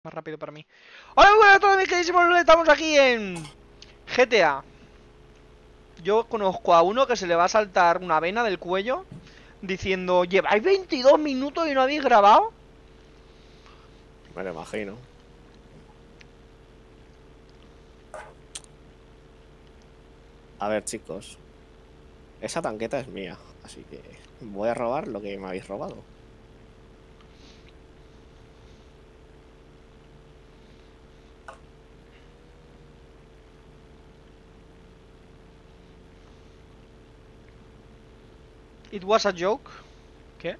Más rápido para mí. Hola, muy buenas a todos mis queridísimos, estamos aquí en GTA. Yo conozco a uno que se le va a saltar una vena del cuello diciendo, ¿lleváis 22 minutos y no habéis grabado? Me lo imagino. A ver, chicos. Esa tanqueta es mía, así que voy a robar lo que me habéis robado. It was a joke. ¿Qué?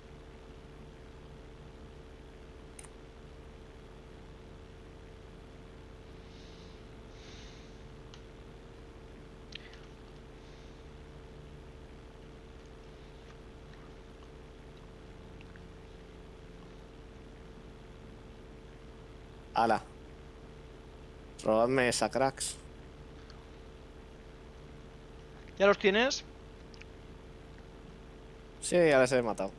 ¡Hala! Robadme esa, cracks. ¿Ya los tienes? Sí, ya les he matado.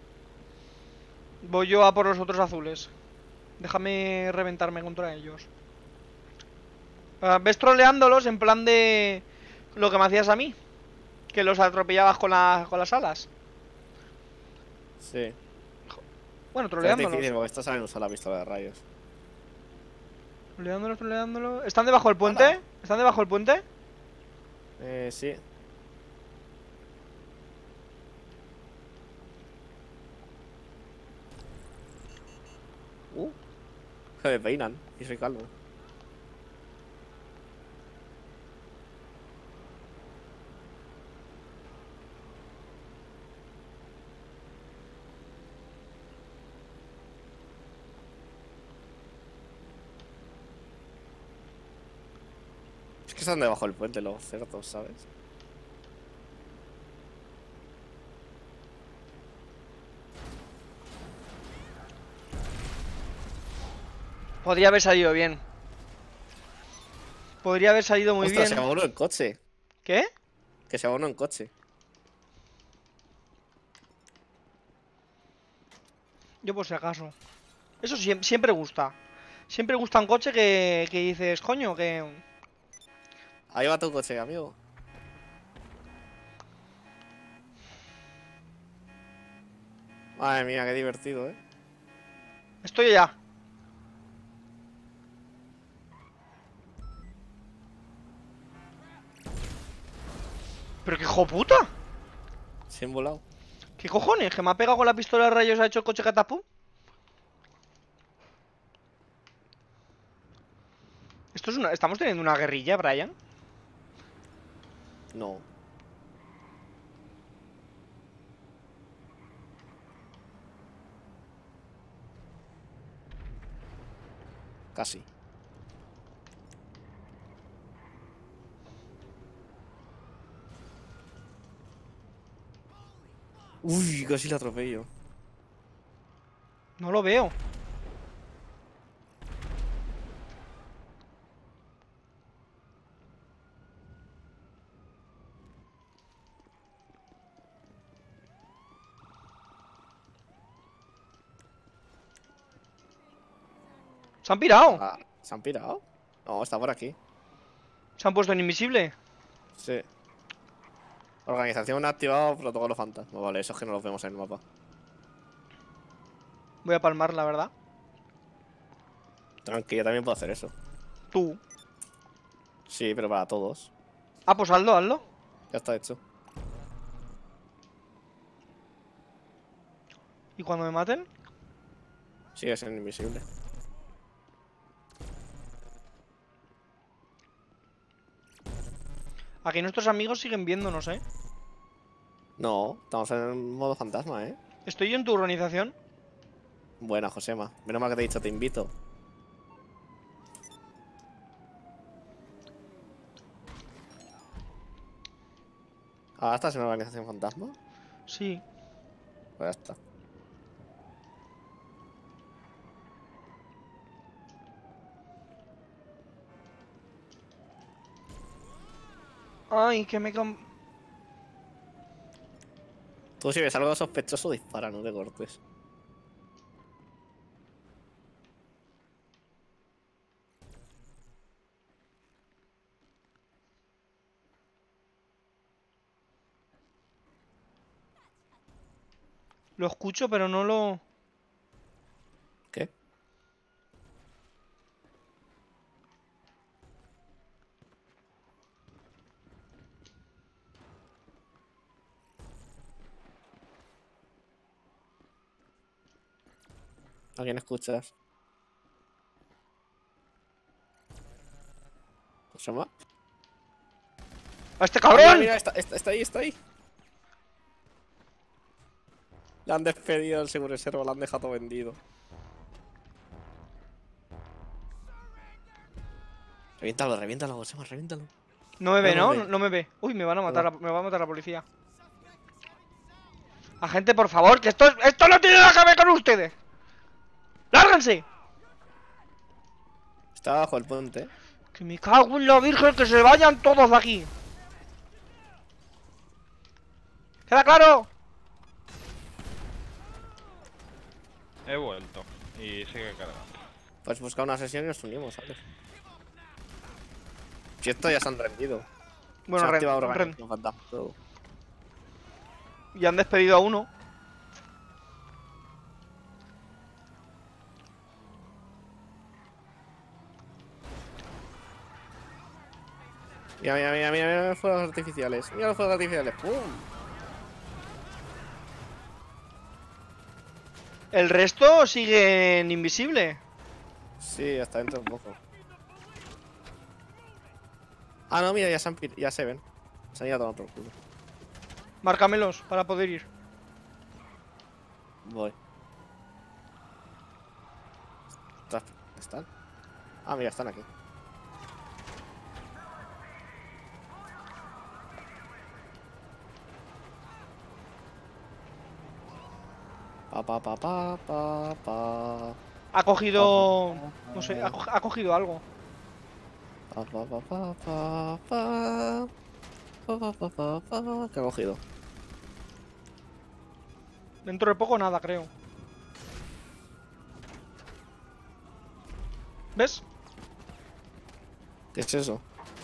Voy yo a por los otros azules. Déjame reventarme contra ellos. ¿Ves troleándolos en plan de lo que me hacías a mí? Que los atropellabas con las alas. Sí. Bueno, Pero es troleándolos. difícil porque estos saben usar la pistola de rayos. Troleándolos, troleándolos. ¿Están debajo del ¡Hala! puente? ¿Están debajo del puente? Sí. Uh, Se me peinan y soy calvo. Es que están debajo del puente los cerdos, ¿sabes? Podría haber salido bien. Podría haber salido muy ¡Ostras, se bien. va uno en coche! ¿Qué? Que se va uno en coche. Yo por si acaso. Eso siempre gusta. Siempre gusta un coche que dices, coño, que... Ahí va tu coche, amigo. Madre mía, qué divertido, ¿eh? Estoy ya. ¿Pero qué hijo puta? Se han volado. ¿Qué cojones? ¿Que me ha pegado con la pistola de rayos y ha hecho el coche catapum? Esto es una... ¿Estamos teniendo una guerrilla, Brian? No, casi. Uy, casi la atropello. No lo veo. ¿Se han pirado? Ah, ¿se han pirado? No, está por aquí. ¿Se han puesto en invisible? Sí. Organización activado, protocolo fantasma. Vale, eso es que no los vemos en el mapa. Voy a palmar, la verdad. Tranqui, yo también puedo hacer eso. Tú. Sí, pero para todos. Ah, pues hazlo, hazlo. Ya está hecho. ¿Y cuando me maten? Sigue siendo invisible. Aquí nuestros amigos siguen viéndonos, ¿eh? No, estamos en modo fantasma, ¿eh? Estoy en tu organización. Buena, Josema. Menos mal que te he dicho te invito. ¿Ahora estás en organización fantasma? Sí. Pues ya está. Ay, que me... Tú si ves algo sospechoso, dispara, no te cortes. Lo escucho, pero no lo... ¿Qué? ¿A quién escuchas? ¿Josema? ¡A este Ah, mira, cabrón! mira, está ahí, está ahí. Le han despedido el seguro reserva, lo han dejado todo vendido. Reviéntalo, reviéntalo, Josema, reviéntalo. No me No ve, nos ¿no? ve. No me ve. Uy, me van a Ahí matar, va. me va a matar la policía. Agente, por favor, que esto no tiene nada que ver con ustedes. ¡Lárganse! Está bajo el puente. Que me cago en la virgen, que se vayan todos de aquí. ¿Queda claro? He vuelto. Y sigue cargando. Pues busca una sesión y nos unimos, ¿sabes? Si esto ya se han rendido. Se Bueno, ha activado ren. organización fantasma, todo. Y han despedido a uno. Mira, mira, mira, mira, mira los fuegos artificiales. Mira los fuegos artificiales. ¡Pum! El resto siguen invisible. Sí, hasta dentro un poco. Ah, no, mira, ya se ven. Se han ido a tomar por culo. Márcamelos para poder ir. Voy. Ostras, ¿están? Ah, mira, están aquí. Pa. Ha cogido... No sé, ha cogido algo. ¿Qué ha cogido? Dentro de poco nada, creo. ¿Ves? ¿Qué es eso?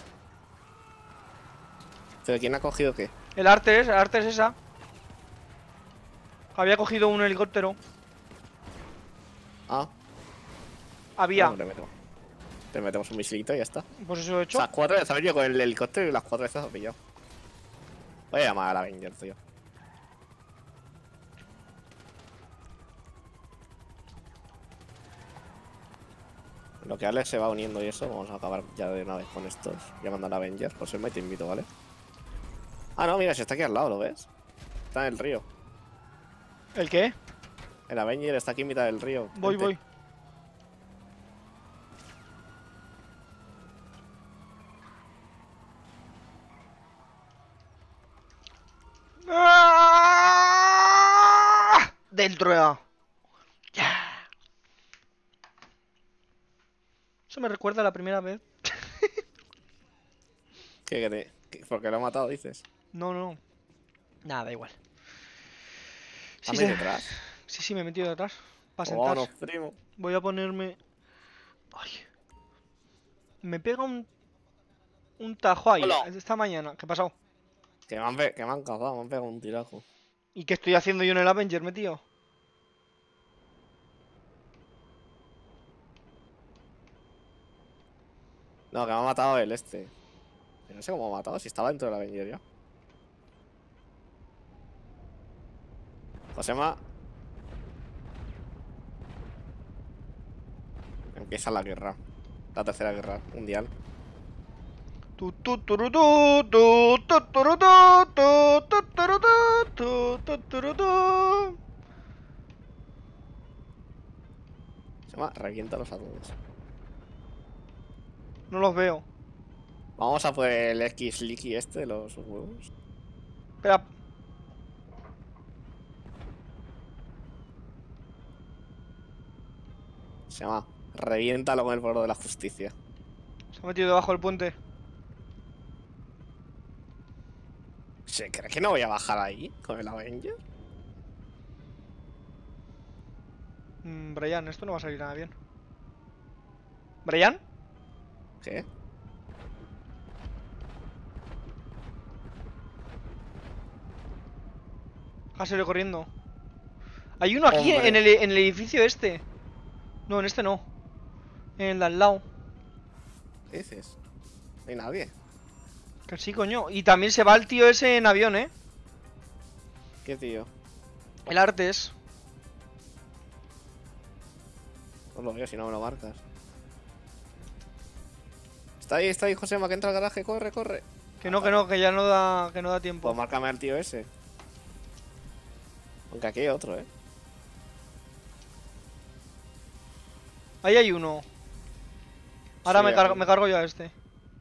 ¿Pero quién ha cogido qué? El arte es esa. Había cogido un helicóptero. Ah, Había. bueno, te metemos un misilito y ya está. Pues eso he O hecho. sea, 4 veces ha yo con el helicóptero y las 4 veces ha pillado. Voy a llamar a la Avenger, tío. Lo que Alex se va uniendo y eso, vamos a acabar ya de una vez con estos. Llamando a la Avenger. José, me te invito, ¿vale? Ah, no, mira, si está aquí al lado, ¿lo ves? Está en el río. ¿El qué? El Avenger está aquí en mitad del río. Voy, Vente. voy. ¡Ah! Dentro ya. Ya. Eso me recuerda a la primera vez. ¿Por qué lo ha matado, dices? No, no. Nada, da igual. Sí, ¿Estás sí. detrás? Sí, me he metido detrás. Para Oh, sentar. no, primo. Voy a ponerme... Ay. Me pega un tajo ahí. Hola. Esta mañana. ¿Qué ha pasado? Que me han cazado, me han pegado un tirajo. ¿Y qué estoy haciendo yo en el Avenger, metido? No, que me ha matado el este. Pero no sé cómo me ha matado, si estaba dentro de la Avenger ya. Josema. Empieza la guerra. La tercera guerra mundial. Tu, tu, turu, tu, tu, tu, turu, tu, tu, tu, turu, tu, tu, turu, tu. Josema, reviéntalos a todos. No los veo. Vamos a por el X-Licky este de los huevos. Espera. Se llama reviéntalo con el foro de la justicia. Se ha metido debajo del puente. ¿Se cree que no voy a bajar ahí con el Avenger? Brian, esto no va a salir nada bien. ¿Brian? ¿Qué? Ha salido corriendo. Hay uno aquí Hombre. en el edificio este. No, en este no. En el de al lado. ¿Qué dices? No hay nadie. Que sí, coño. Y también se va el tío ese en avión, ¿eh? ¿Qué tío? El Artes. No lo veo si no me lo marcas. Está ahí, Josema, que entra al garaje. Corre, corre. Que no, que ya no da tiempo. Pues márcame al tío ese. Aunque aquí hay otro, Ahí hay uno. Ahora Sí, me aquí. cargo yo a este.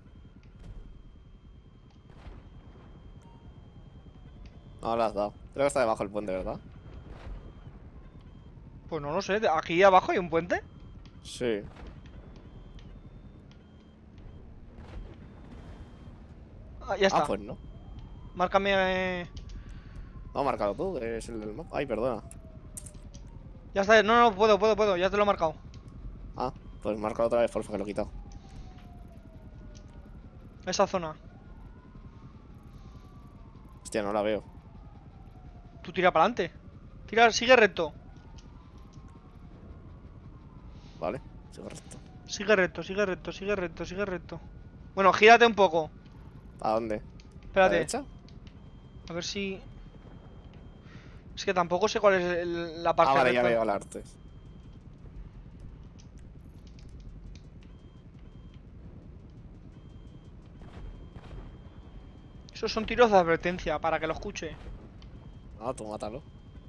No lo has dado. Creo que está debajo del puente, ¿verdad? Pues no lo sé. ¿Aquí abajo hay un puente? Sí. Ah, ya está. Ah, pues no. Márcame. No, márcalo tú, que es el del mapa. Ay, perdona. Ya está. No, puedo. Ya te lo he marcado. Ah, pues márcalo otra vez, porfa, que lo he quitado. Esa zona. Hostia, no la veo. Tú tira para adelante. Tira, sigue recto. Vale, sí, correcto. Sigue recto. Bueno, gírate un poco. ¿A dónde? ¿A la Espérate. derecha? A ver si... Es que tampoco sé cuál es la parte Ah, vale, ya recta. veo al arte. Esos son tiros de advertencia, para que lo escuche. Ah, tú mátalo.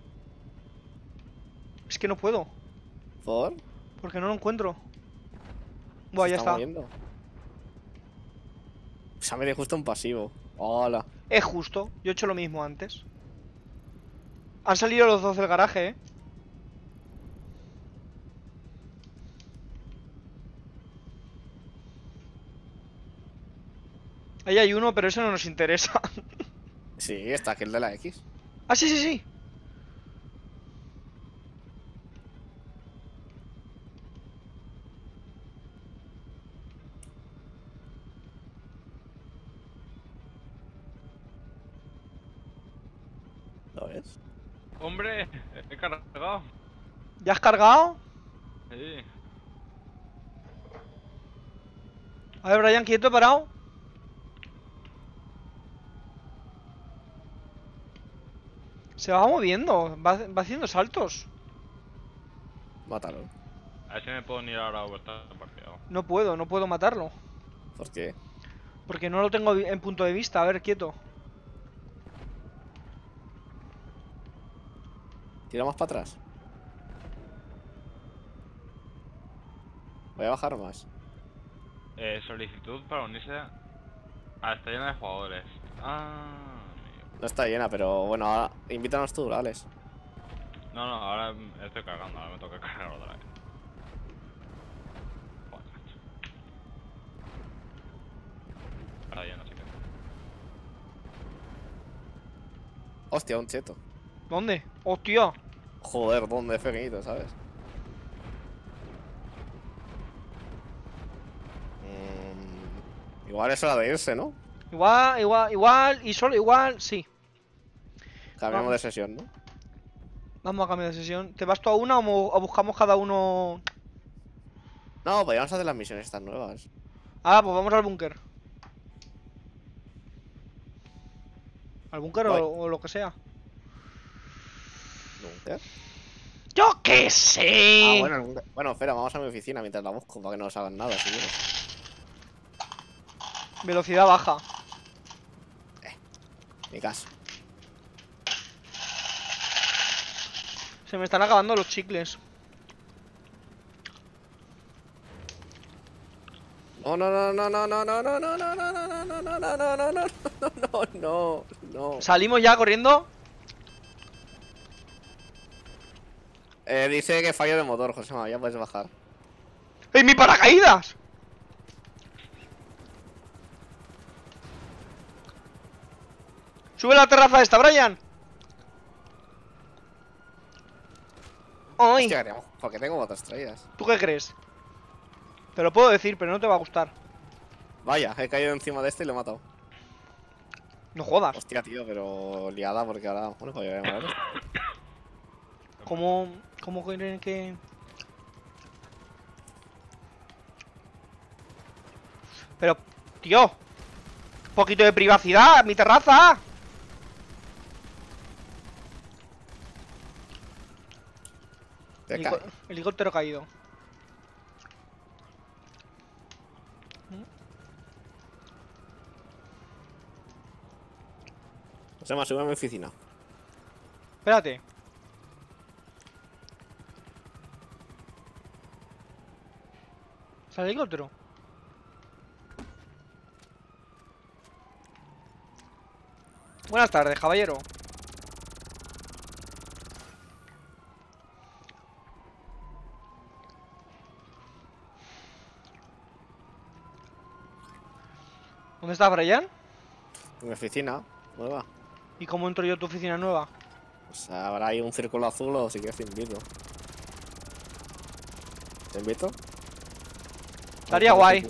Es que no puedo, ¿Por? porque no lo encuentro. Buah, Se ya está. moviendo. Se ha metido justo un pasivo. Hola. Es justo, yo he hecho lo mismo antes. Han salido los dos del garaje, ¿eh? Ahí hay uno, pero eso no nos interesa. Sí, está aquí el de la X. Ah, sí. ¿Lo ves? Hombre, he cargado. ¿Ya has cargado? Sí. A ver, Brian, quieto, parado. Se va moviendo, va haciendo saltos. Mátalo. A ver si me puedo unir ahora a vuestra partida. No puedo matarlo. ¿Por qué? Porque no lo tengo en punto de vista. A ver, quieto. Tira más para atrás. Voy a bajar más. Solicitud para unirse. Ah, está llena de jugadores. Ah, amigo. No está llena, pero bueno, ahora invítanos tú, Alex. No, ahora estoy cargando, ahora me toca cargar otra vez. Joder, macho. Ahora ya no sé qué. Hostia, un cheto. ¿Dónde? ¡Hostia! Joder, ¿dónde es pequeñito, sabes? Igual es hora de irse, ¿no? Igual, y solo igual, sí. Cambiamos Vamos. de sesión, ¿no? Vamos a cambiar de sesión. ¿Te vas tú a una o buscamos cada uno? No, podríamos hacer las misiones estas nuevas. Ah, pues vamos al búnker. Al búnker Voy. o lo que sea. ¿Nunca? ¡Yo qué sé! Ah, bueno, bueno, espera, vamos a mi oficina mientras la busco para que no nos hagan nada, si quieres. Velocidad baja. Ni caso. Se me están acabando los chicles. No, no. ¿Salimos ya corriendo? Dice que fallo de motor, Josema, ya puedes bajar. ¡Ey, mi paracaídas! ¡Sube a la terraza esta, Brian! ¡Ay! Hostia, ¿por qué tengo botas traídas? ¿Tú qué crees? Te lo puedo decir, pero no te va a gustar. Vaya, he caído encima de este y lo he matado. No jodas. Hostia, tío, pero liada porque ahora... Bueno, pues ya voy a matar. ¿Cómo quieren que...? Pero, tío, un poquito de privacidad, mi terraza. Te cae. Helicóptero caído. Se me sube a mi oficina. Espérate. ¿Sale el helicóptero? Buenas tardes, caballero. ¿Dónde está Brian? En mi oficina nueva. ¿Y cómo entro yo a tu oficina nueva? Pues habrá ahí un círculo azul o si quieres te invito. ¿Te invito? Estaría guay.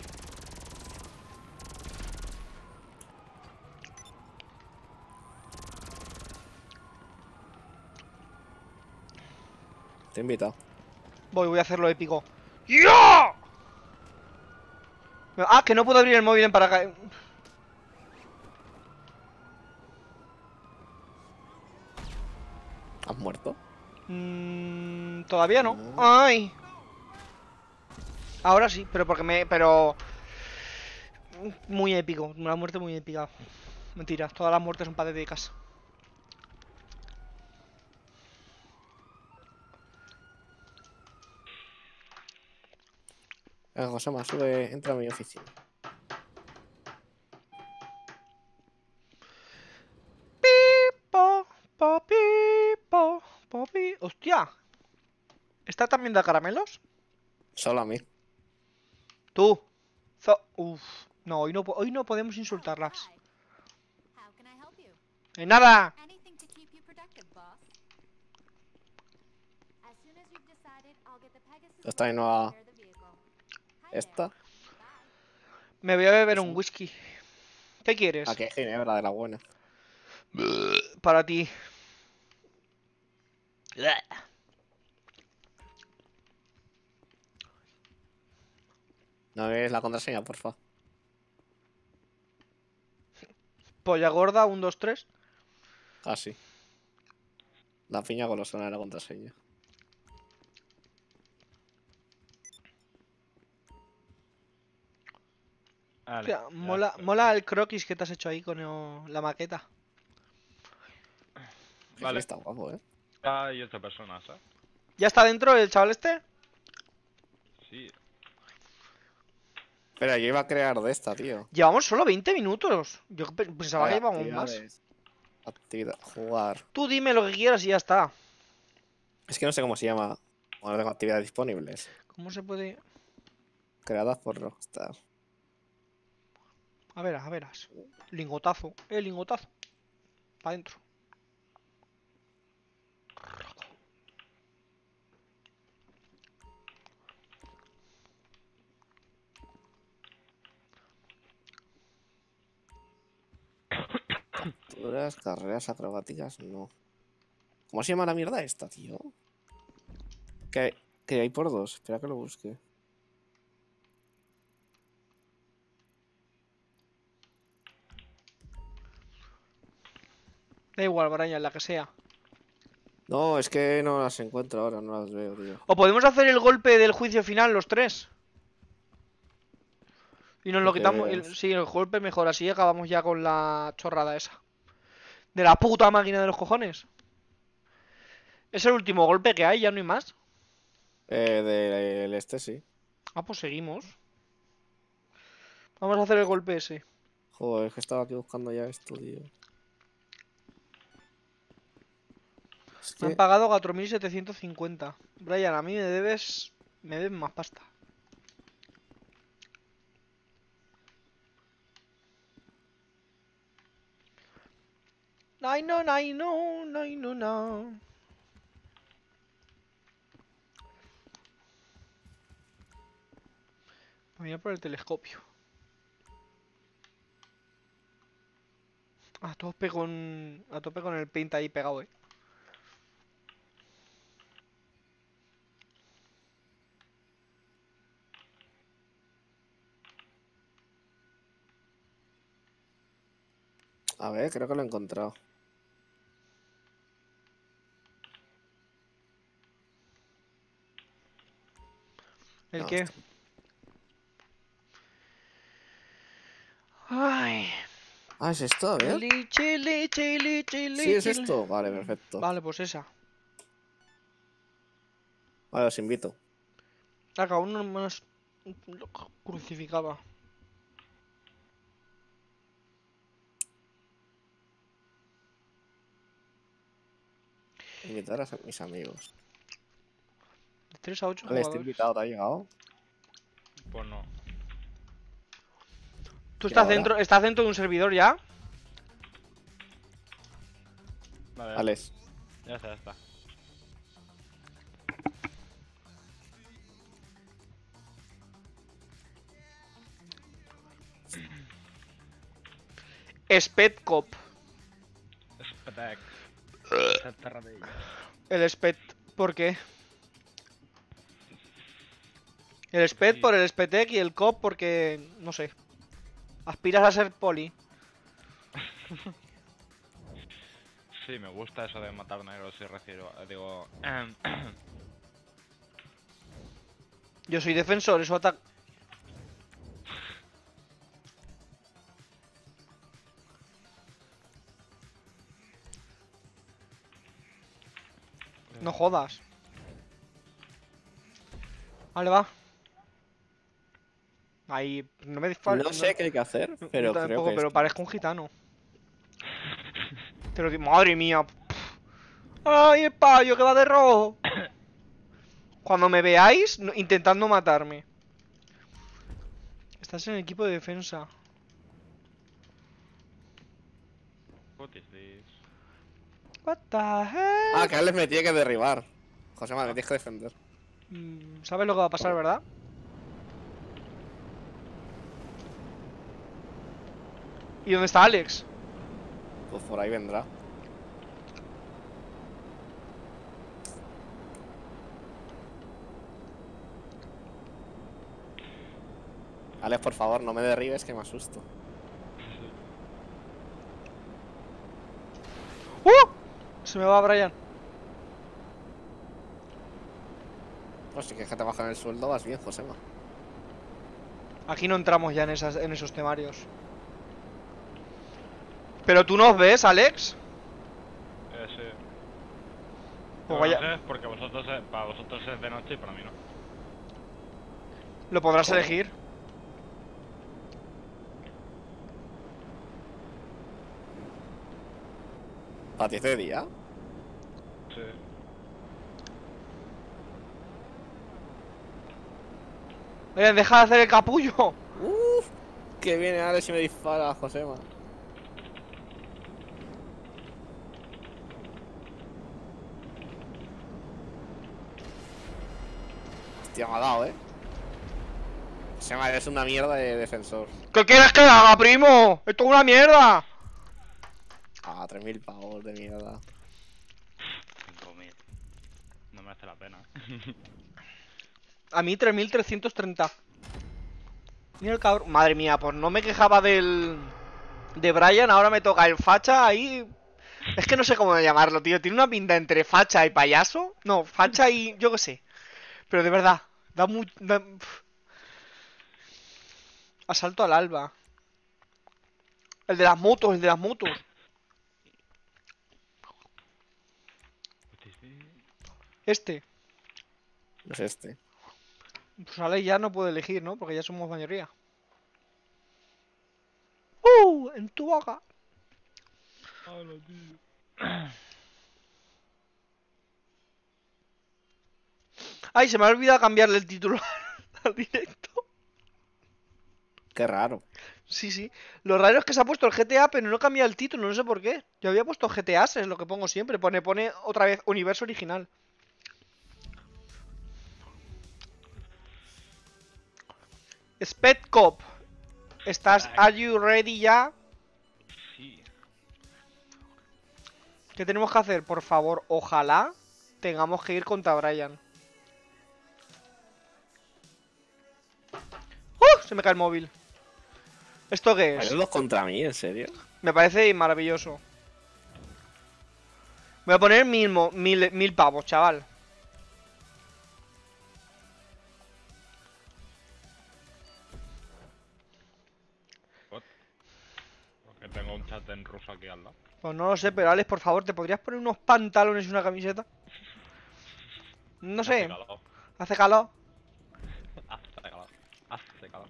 Te invito. Voy a hacerlo épico. ¡Ya! Ah, que no puedo abrir el móvil en paracaídas. ¿Has muerto? Todavía no. No. Ay. Ahora sí, pero porque pero... Muy épico, una muerte muy épica. Mentira, todas las muertes son patéticas. Josema, sube, entra a mi oficina. Pipo, pipo, pi. Hostia. ¿Esta también da caramelos? Solo a mí. Tú. Uf. No, hoy no podemos insultarlas. How can I help you? Nada. Anything to keep you productive, boss. As soon as you've decided, I'll get the Pegasus Esta ready to nueva. prepare the vehicle. Hi Esta. there. Bye. Me voy a beber Eso. un whisky. ¿Qué quieres? Aquí hay ginebra de la buena. Para ti. No es la contraseña, porfa. Polla gorda, 1, 2, 3. Ah, sí. La piña golosona de la contraseña. Vale, Hostia, ya mola, estoy. mola el croquis que te has hecho ahí con la maqueta. Vale. Está guapo, ¿eh? Hay 8 personas, ¿eh? ¿Ya está dentro el chaval este? Sí. Pero yo iba a crear de esta, tío. Llevamos solo 20 minutos. Yo pensaba que llevábamos más. Actividades. Actividad. Jugar. Tú dime lo que quieras y ya está. Es que no sé cómo se llama. Bueno, tengo actividades disponibles. ¿Cómo se puede...? Creadas por Rockstar. A verás. Lingotazo. Lingotazo. Pa' adentro. Capturas, carreras acrobáticas, no. ¿Cómo se llama la mierda esta, tío? Que hay por dos. Espera que lo busque. Da igual, Brian, la que sea. No, es que no las encuentro ahora, no las veo, tío. O podemos hacer el golpe del juicio final los tres. Y nos lo Que quitamos. veas. Sí, el golpe mejor. Así acabamos ya con la chorrada esa. De la puta máquina de los cojones. Es el último golpe que hay, ya no hay más. Del este sí. Ah, pues seguimos. Vamos a hacer el golpe ese. Joder, es que estaba aquí buscando ya esto, tío. Es Me han que. pagado 4.750. Brian, a mí me debes. Me debes más pasta. No, no, no, no, no. Voy a por el telescopio. A tope con el paint ahí pegado, A ver, creo que lo he encontrado. ¿El No, qué? esto. Ay. Ah, ¿es esto? A ver. Chili, chili, chili, chili, Sí, es chili. esto. Vale, perfecto. Vale, pues esa. Vale, os invito. Acá uno más crucificaba. Invitar a mis amigos. De 3 a 8 Vale, este jugadores. invitado te ha llegado. Pues no. ¿Tú ¿Y ahora? estás dentro de un servidor ya? Vale, Alex. ya está, ya está. Spetcop. Spetek. El Spet, ¿por qué? El Spet Sí. por el Spetec y el Cop porque, no sé, aspiras a ser poli. Sí, me gusta eso de matar negros y refiero. Digo. Yo soy defensor, eso ataca. No jodas. Vale, va. Ahí, no me dispares. No sé qué hay que hacer, pero yo creo tampoco, que pero es. parezco un gitano. Te lo digo, madre mía. ¡Ay, el payo que va de rojo! Cuando me veáis intentando matarme. Estás en el equipo de defensa. What is this? What the heck? Ah, que a Alex me tiene que derribar. José, me tienes que defender. ¿Sabes lo que va a pasar, verdad? ¿Y dónde está Alex? Pues por ahí vendrá. Alex, por favor, no me derribes que me asusto. ¡Uh! Se me va Brian. Pues si quieres que te bajen el sueldo, vas bien, Josema. Aquí no entramos ya en esos temarios. ¿Pero tú nos ves, Alex? Sí. Pues Pero vaya- no sé, porque vosotros, para vosotros es de noche y para mí no. Lo podrás ¿Cómo? elegir. ¿Para ti es de día? Sí. Oye, deja de hacer el capullo. Uff, que viene Alex y me dispara, Josema. Hostia, me ha dado, Josema, eres una mierda de defensor. ¿Qué quieres que haga, primo? Esto es una mierda. Ah, 3000 pavos de mierda. 5000. No merece la pena. A mí 3330. Mira el cabrón. Madre mía, pues no me quejaba de Brian, ahora me toca el facha ahí. Es que no sé cómo llamarlo, tío. Tiene una pinta entre facha y payaso. No, facha y yo qué sé. Pero de verdad, da muy... Asalto al alba. El de las motos, el de las motos. What is this? Este. No es este. Pues Ale ya no puede elegir, ¿no? Porque ya somos mayoría. En tu boca. Hola, tío. Ay, se me ha olvidado cambiarle el título al directo. Qué raro. Sí, sí. Lo raro es que se ha puesto el GTA, pero no cambia el título, no sé por qué. Yo había puesto GTA, es lo que pongo siempre. Pone otra vez universo original. Sped Cop. ¿Are you ready ya? Sí. ¿Qué tenemos que hacer? Por favor, ojalá tengamos que ir contra Brian. Se me cae el móvil. ¿Esto qué ¿Hay es? dos contra mí, en serio? Me parece maravilloso. Voy a poner mil pavos, chaval. Porque tengo un chat en ruso aquí al lado. Pues no lo sé, pero Alex, por favor, ¿te podrías poner unos pantalones y una camiseta? No Hace sé, calor. hace calor. Hace calor. Hace calor.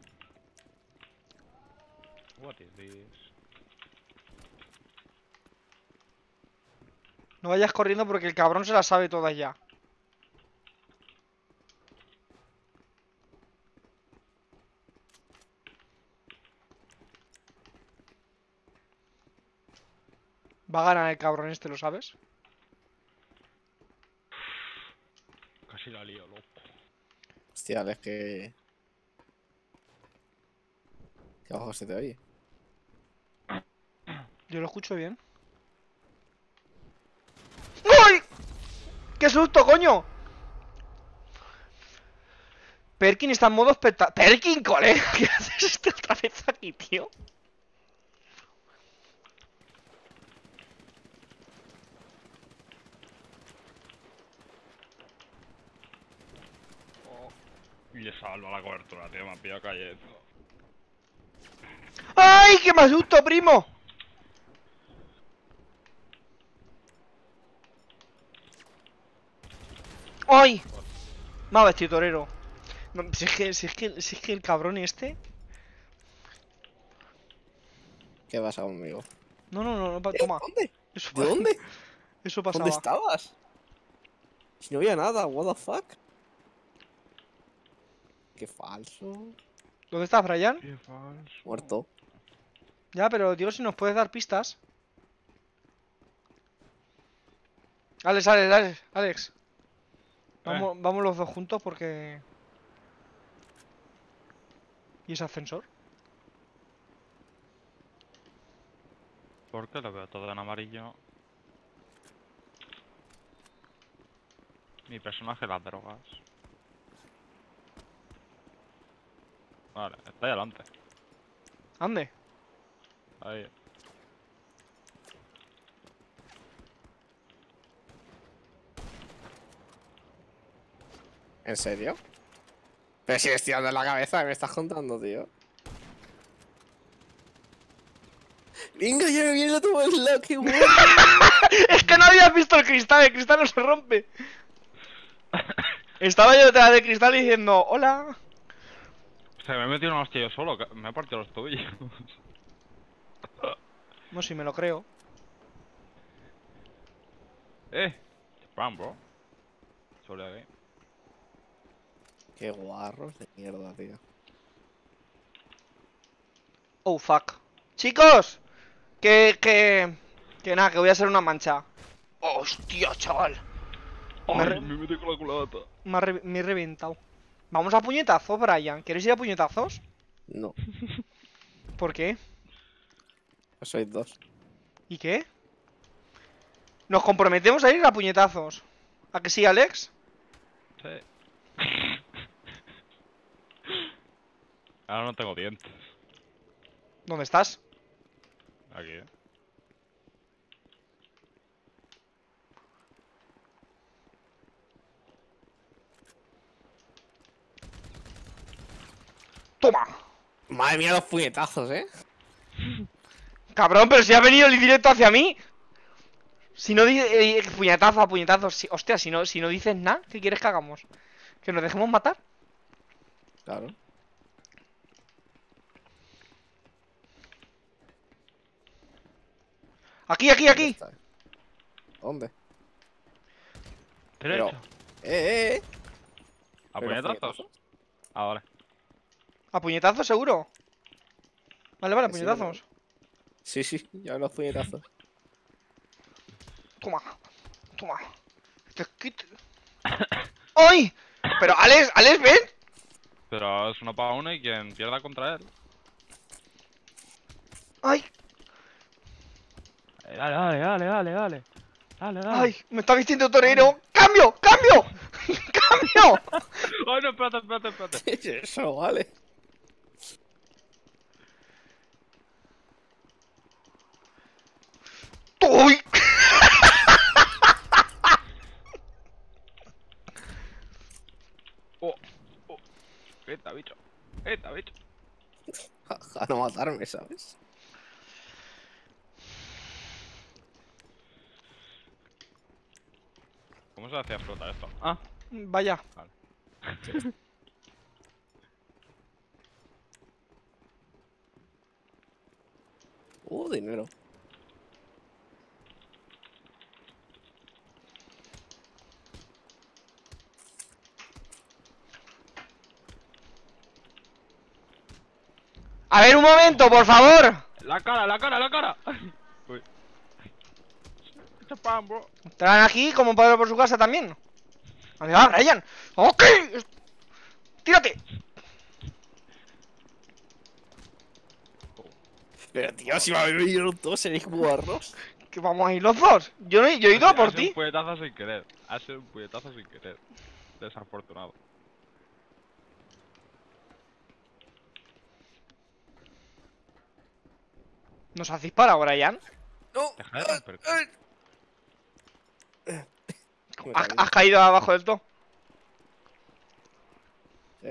What is this? No vayas corriendo porque el cabrón se las sabe todas ya. Va a ganar el cabrón este, ¿lo sabes? Casi la lío, loco. Hostia, es que... ¿Qué abajo se te oye? Yo lo escucho bien. ¡Uy! ¡Qué susto, coño! Perkin está en modo espectacular. ¡Perkin, colega! ¿Qué haces este otra vez aquí, tío? Y le salva la cobertura, tío. Me han pillado cayendo. ¡Ay, qué me asusto, primo! ¡Ay! Me ha vestido torero. No, si es que el cabrón este... ¿Qué pasa conmigo? No, toma. ¿Dónde? Eso, ¿De dónde? Eso pasaba. ¿Dónde estabas? Si no había nada, what the fuck? Qué falso. ¿Dónde estás, Brian? Qué falso. Muerto. Ya, pero digo si nos puedes dar pistas. Alex. Vamos los dos juntos porque... ¿Y ese ascensor? ¿Por qué lo veo todo en amarillo? Mi personaje, las drogas. Vale, está ahí adelante. ¿Ande? Ahí. ¿En serio? Pero si le estoy dando en la cabeza, ¿qué me estás contando, tío? Venga, ya me viene la toma del lado, qué bueno. ¡Es que no habías visto el cristal no se rompe! Estaba yo detrás del cristal diciendo, hola. O sea, me he metido una hostia yo solo, me he partido los tobillos. No, si me lo creo. Spam, bro. Sobre aquí. Qué guarros de mierda, tío. Oh, fuck. ¡Chicos! Que nada, que voy a hacer una mancha. ¡Hostia, chaval! ¡Ay, me metí con la culata! Me he reventado. Vamos a puñetazos, Brian. ¿Quieres ir a puñetazos? No, ¿Por qué? pues sois dos. ¿Y qué? Nos comprometemos a ir a puñetazos. ¿A que sí, Alex? Sí. Ahora no tengo dientes. ¿Dónde estás? Aquí, ¡Toma! Madre mía, los puñetazos, Cabrón, pero si ha venido el directo hacia mí. Si no dice puñetazo a puñetazo. Hostia, si no dices nada, ¿qué quieres que hagamos? ¿Que nos dejemos matar? Claro. Aquí. ¿Dónde está? ¿Dónde? Derecho. Eh. ¿A ¿Pero los puñetazos? Ah, vale. ¿A puñetazos seguro? Vale, Sí, puñetazos. Sí, ya los puñetazos. Toma. ¡Ay! Pero Alex, ven. Pero es uno para uno y quien pierda contra él. ¡Ay! Dale. ¡Ay! Me está vistiendo torero. ¡Cambio! ¡Cambio! Ay, no, espérate. Eso, vale. ¡Uy! Oh, oh. Eta, bicho. Eta, bicho. A no matarme, ¿sabes? ¿Cómo se hace explotar esto? Ah, Vaya. vale. Dinero. A ver, un momento, por favor. La cara, la cara, la cara. Uy. Champán, bro. Traen aquí como padre por su casa también. ¿Dónde va, Brian? ¡Ok! ¡Tírate! Pero tío, si va a haber todos seréis guarros. Que vamos a ir los dos. Yo he ido a por Ha sido ti. un puñetazo sin querer. Ha sido un puñetazo sin querer. Desafortunado. ¿Nos has disparado, Brian? No. Deja de romper. ¿Has caído abajo del todo? Sí.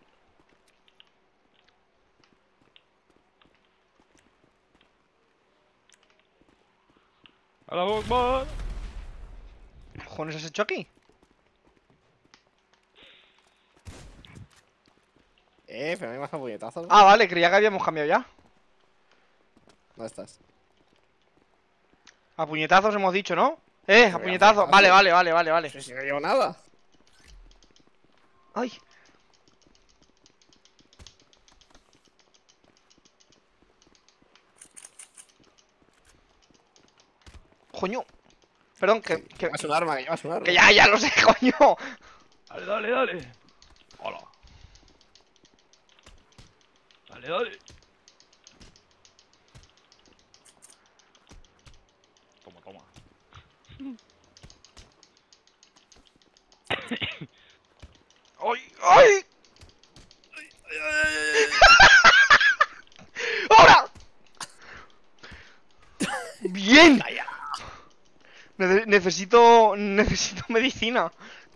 ¡A la bomba! ¿Qué cojones has hecho aquí? Pero no hay más a puñetazos, ¿no? Ah, vale, creía que habíamos cambiado ya. ¿Dónde estás? A puñetazos hemos dicho, ¿no? A Pero puñetazos. ya, Vale, puñetazos. vale. Si no llevo nada. Ay. Coño. Perdón, que Llevas un arma, que llevas un arma. que ya lo sé, coño. Dale, dale, dale. Hola. Dale, dale. Toma, toma. ¡Ay! ¡Ahora! ¡Bien! Necesito medicina.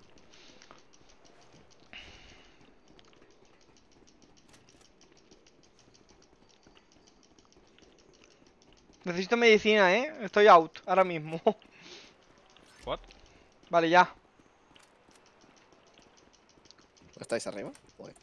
Necesito medicina, ¿eh? Estoy out ahora mismo. What? Vale, ya. ¿Estáis arriba? Joder.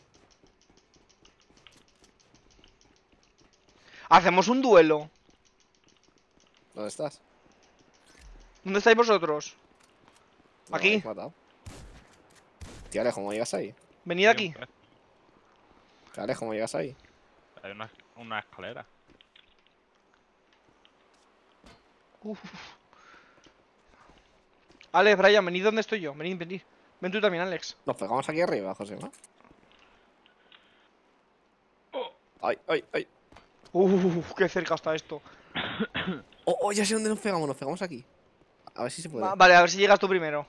Hacemos un duelo. ¿Dónde estás? ¿Dónde estáis vosotros? No, Aquí. me habéis matado. Tío, Alejo, ¿cómo llegas ahí? Venid aquí. Tío, Alejo, ¿cómo llegas ahí? Hay una escalera. Uf. Alex, Brian, venid donde estoy yo. Venid. Ven tú también, Alex. Nos pegamos aquí arriba, José, ¿no? Ay, ay, ay. Qué cerca está esto. Oh, ya sé dónde nos pegamos aquí. A ver si se puede. Vale, a ver si llegas tú primero.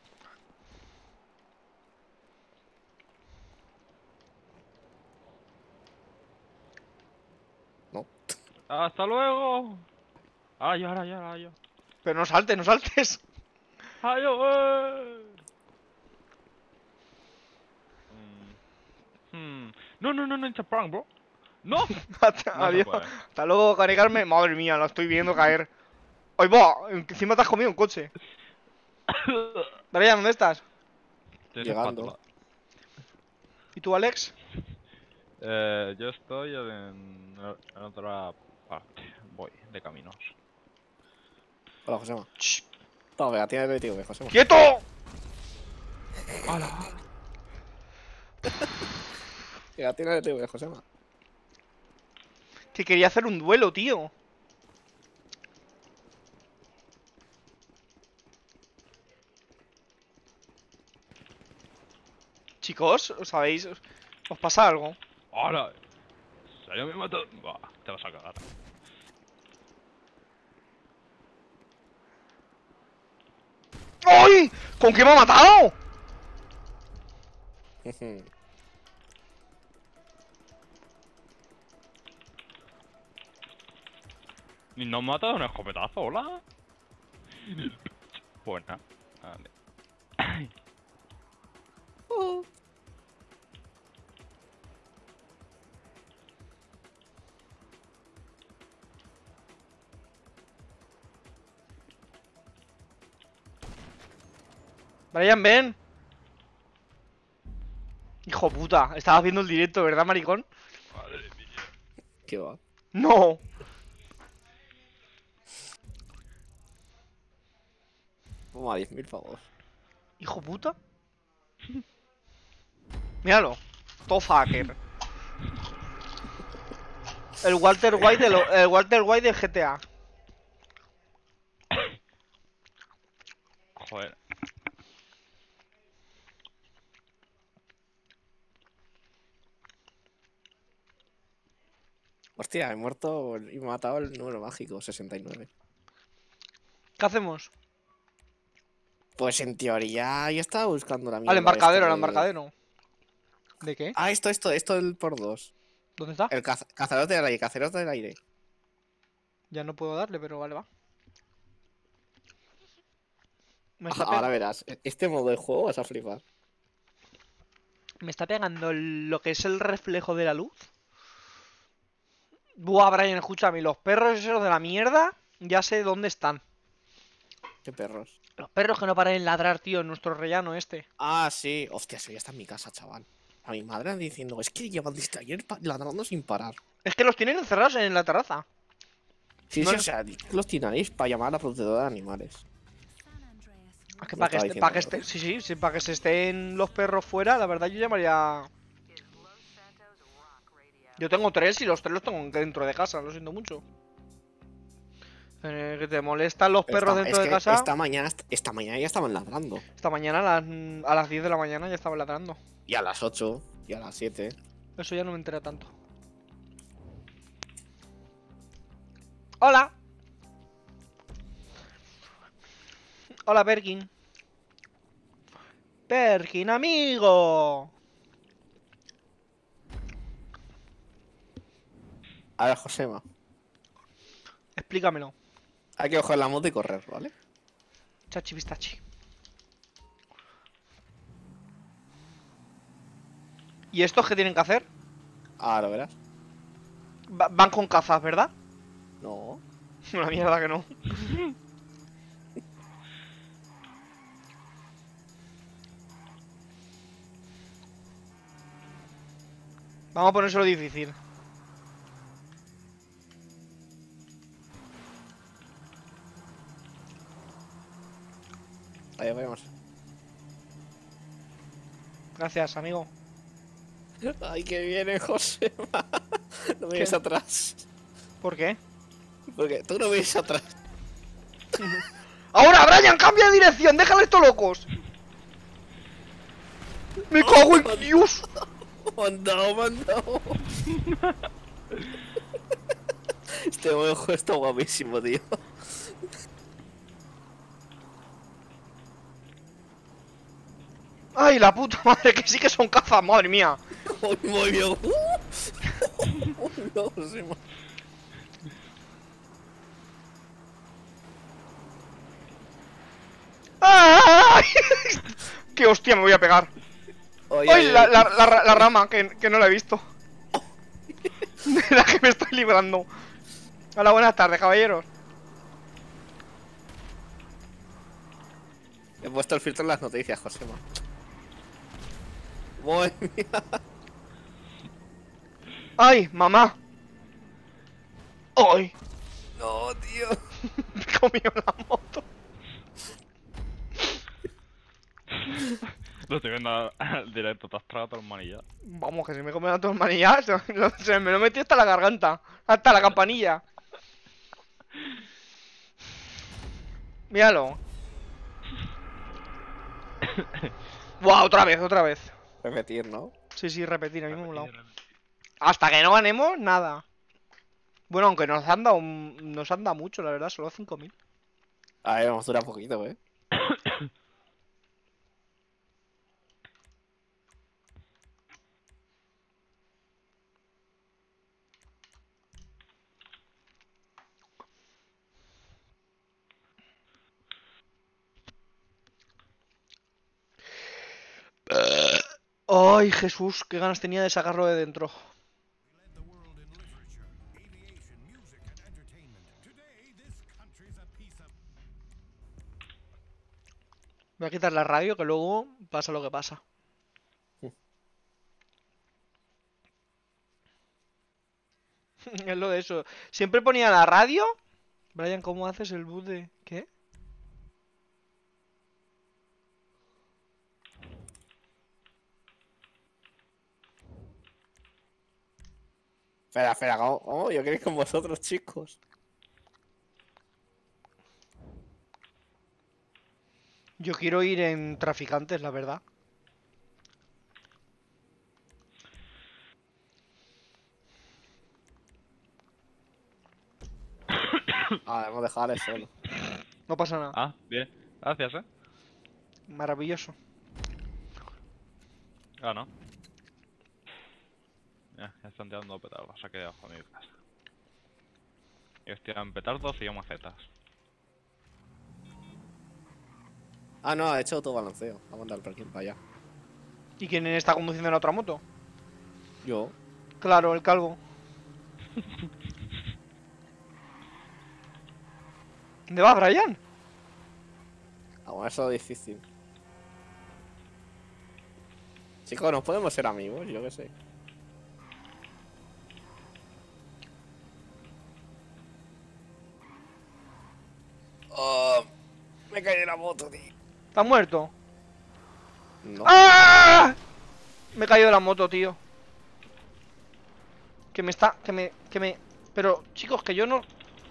No. ¡Hasta luego! Ahora yo. Pero no saltes. ¡Ay, yo! No, it's a prank, bro. ¡No! No Adiós. se puede. Hasta luego, cargarme. Madre mía, la estoy viendo caer. ¡Ay, va! Encima te has comido un coche. Brian, ¿dónde estás? Tienes Llegando. espátula. ¿Y tú, Alex? Yo estoy en otra parte. Voy de caminos. Hola, Josema. Shh, Toma, venga, tiene el tío, Josema. ¡Quieto! ¡Hala! Venga, tiene el tío, Josema. Que quería hacer un duelo, tío. Chicos, ¿os sabéis? ¿Os pasa algo? ¡Hala! ¿Serio me mató? Buah, te vas a cagar. ¡Ay! ¿Con qué me ha matado? ¿Ni nos mata de un escopetazo? ¿Hola? Pues nada. Vale. Brian, ven. Hijo puta, estabas viendo el directo, ¿verdad, maricón? Madre mía. ¿Qué va? No. Toma 10.000 pavos. Hijo puta. Míralo. Todo fucker. El Walter White el Walter White del GTA. Joder. Hostia, he muerto y me ha matado el número mágico, 69. ¿Qué hacemos? Pues en teoría yo estaba buscando la Al mierda embarcadero, al esta de... embarcadero. ¿De qué? Ah, esto el por dos. ¿Dónde está? El cazador del aire, cazador del aire. Ya no puedo darle, pero vale, va. Me está, Ahora verás, este modo de juego vas a flipar. me está pegando lo que es el reflejo de la luz. Buah, Brian, escúchame, los perros esos de la mierda, ya sé dónde están. Qué perros. Los perros que no paran de ladrar, tío, en nuestro rellano este. Ah, sí. Hostia, eso ya está en mi casa, chaval. A mi madre diciendo, es que llevan desde ayer ladrando sin parar. Es que los tienen encerrados en la terraza. Sí, No sí, le- o sea, los tenéis para llamar a la protectora de animales. Es que Lo para que, estaba este, para que diciendo, este, sí, sí, sí, para que se estén los perros fuera, la verdad yo llamaría. Yo tengo tres y los tres los tengo dentro de casa, lo siento mucho. Que te molestan los perros dentro de casa. esta mañana ya estaban ladrando. Esta mañana a las 10 de la mañana ya estaba ladrando. Y a las 8, y a las 7. Eso ya no me entera tanto. ¡Hola! Hola, Perkin. Perkin, amigo. A ver, Josema. Explícamelo. Hay que coger la moto y correr, ¿vale? Chachi pistachi. ¿Y estos qué tienen que hacer? Ahora verás. Van con cazas, ¿verdad? No. Una mierda que no. Vamos a ponérselo difícil. Ahí vamos. Gracias, amigo. Ay, que viene, Josema. No me ves ¿Qué? atrás. ¿Por qué? Porque tú no me ves atrás. ¡Ahora, Brian! ¡Cambia de dirección! ¡Déjale esto locos! ¡Me cago en Dios! Me han dado. Este juego está guapísimo, tío. ¡Ay, la puta madre! Que sí que son cazas, madre mía. Muy bien. No, Josema. ¡Ay! ¡Qué hostia me voy a pegar! Oye, ¡Ay, oye, la rama! Que no la he visto. De la que me estoy librando. Hola, buenas tardes, caballeros. He puesto el filtro en las noticias, Josema. Muy bien. ¡Ay, mamá! ¡Ay! No, tío. Me he comido la moto. Lo estoy viendo al directo, te has tragado todo el manilla. Vamos, que si me he comido la tormanilla, se me lo metí hasta la garganta. Hasta la campanilla. Míralo. ¡Wow! Otra vez, otra vez. Repetir, ¿no? Sí, sí, repetir al mismo lado. Hasta que no ganemos, nada. Bueno, aunque nos han dado, nos han dado mucho, la verdad, solo 5.000. A ver, vamos a durar poquito, ¿eh? Ay, Jesús, qué ganas tenía de sacarlo de dentro. Voy a quitar la radio, que luego pasa lo que pasa. Es lo de eso. Siempre ponía la radio. Brian, ¿cómo haces el boot de...? ¿Qué? Espera, espera, ¿cómo? Yo queréis con vosotros, chicos. Yo quiero ir en traficantes, la verdad. Ah, hemos dejado a Alex solo. No pasa nada. Ah, bien. Gracias, Maravilloso. Ah, no. Ya están tirando petardos aquí debajo de mi casa. Ellos tiran petardos y yo macetas. Ah, no, ha hecho autobalanceo. Ha mandado el parking para allá. ¿Y quién está conduciendo la otra moto? Yo. Claro, el calvo. ¿Dónde va, Brian? Vamos, eso es difícil. Chicos, ¿nos podemos ser amigos? Yo qué sé. Oh, me caí de la moto, tío. ¿Está muerto? No. ¡Ah! Me he caído de la moto, tío. Que me está... Que me... Pero, chicos, que yo no...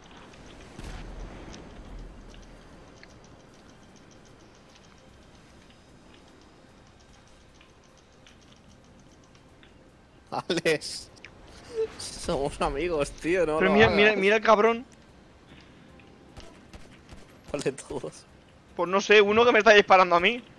Alex. Somos amigos, tío, no. Pero lo mira, hagas. mira el cabrón. ¿Cuál de todos? Pues no sé, uno que me está disparando a mí.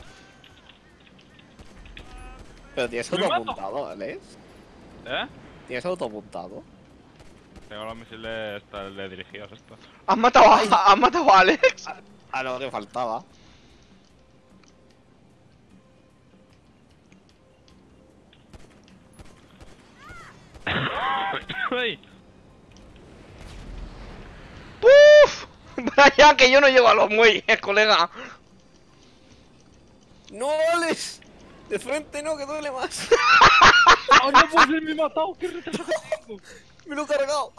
Pero tienes ¡Me auto mato! apuntado, Alex. ¿Eh? ¿Tienes auto apuntado? Tengo los misiles teledirigidos estos. ¿Has matado a, ¿has matado a Alex? Ah, no, que faltaba. ¡Ay! ¡Puf! Brian, que yo no llego a los muelles, colega. ¡No, Alex! De frente no, que duele más. ¡Oh, no puede ser! ¡Me he matado! ¡Qué retrasado! Me lo he cargado.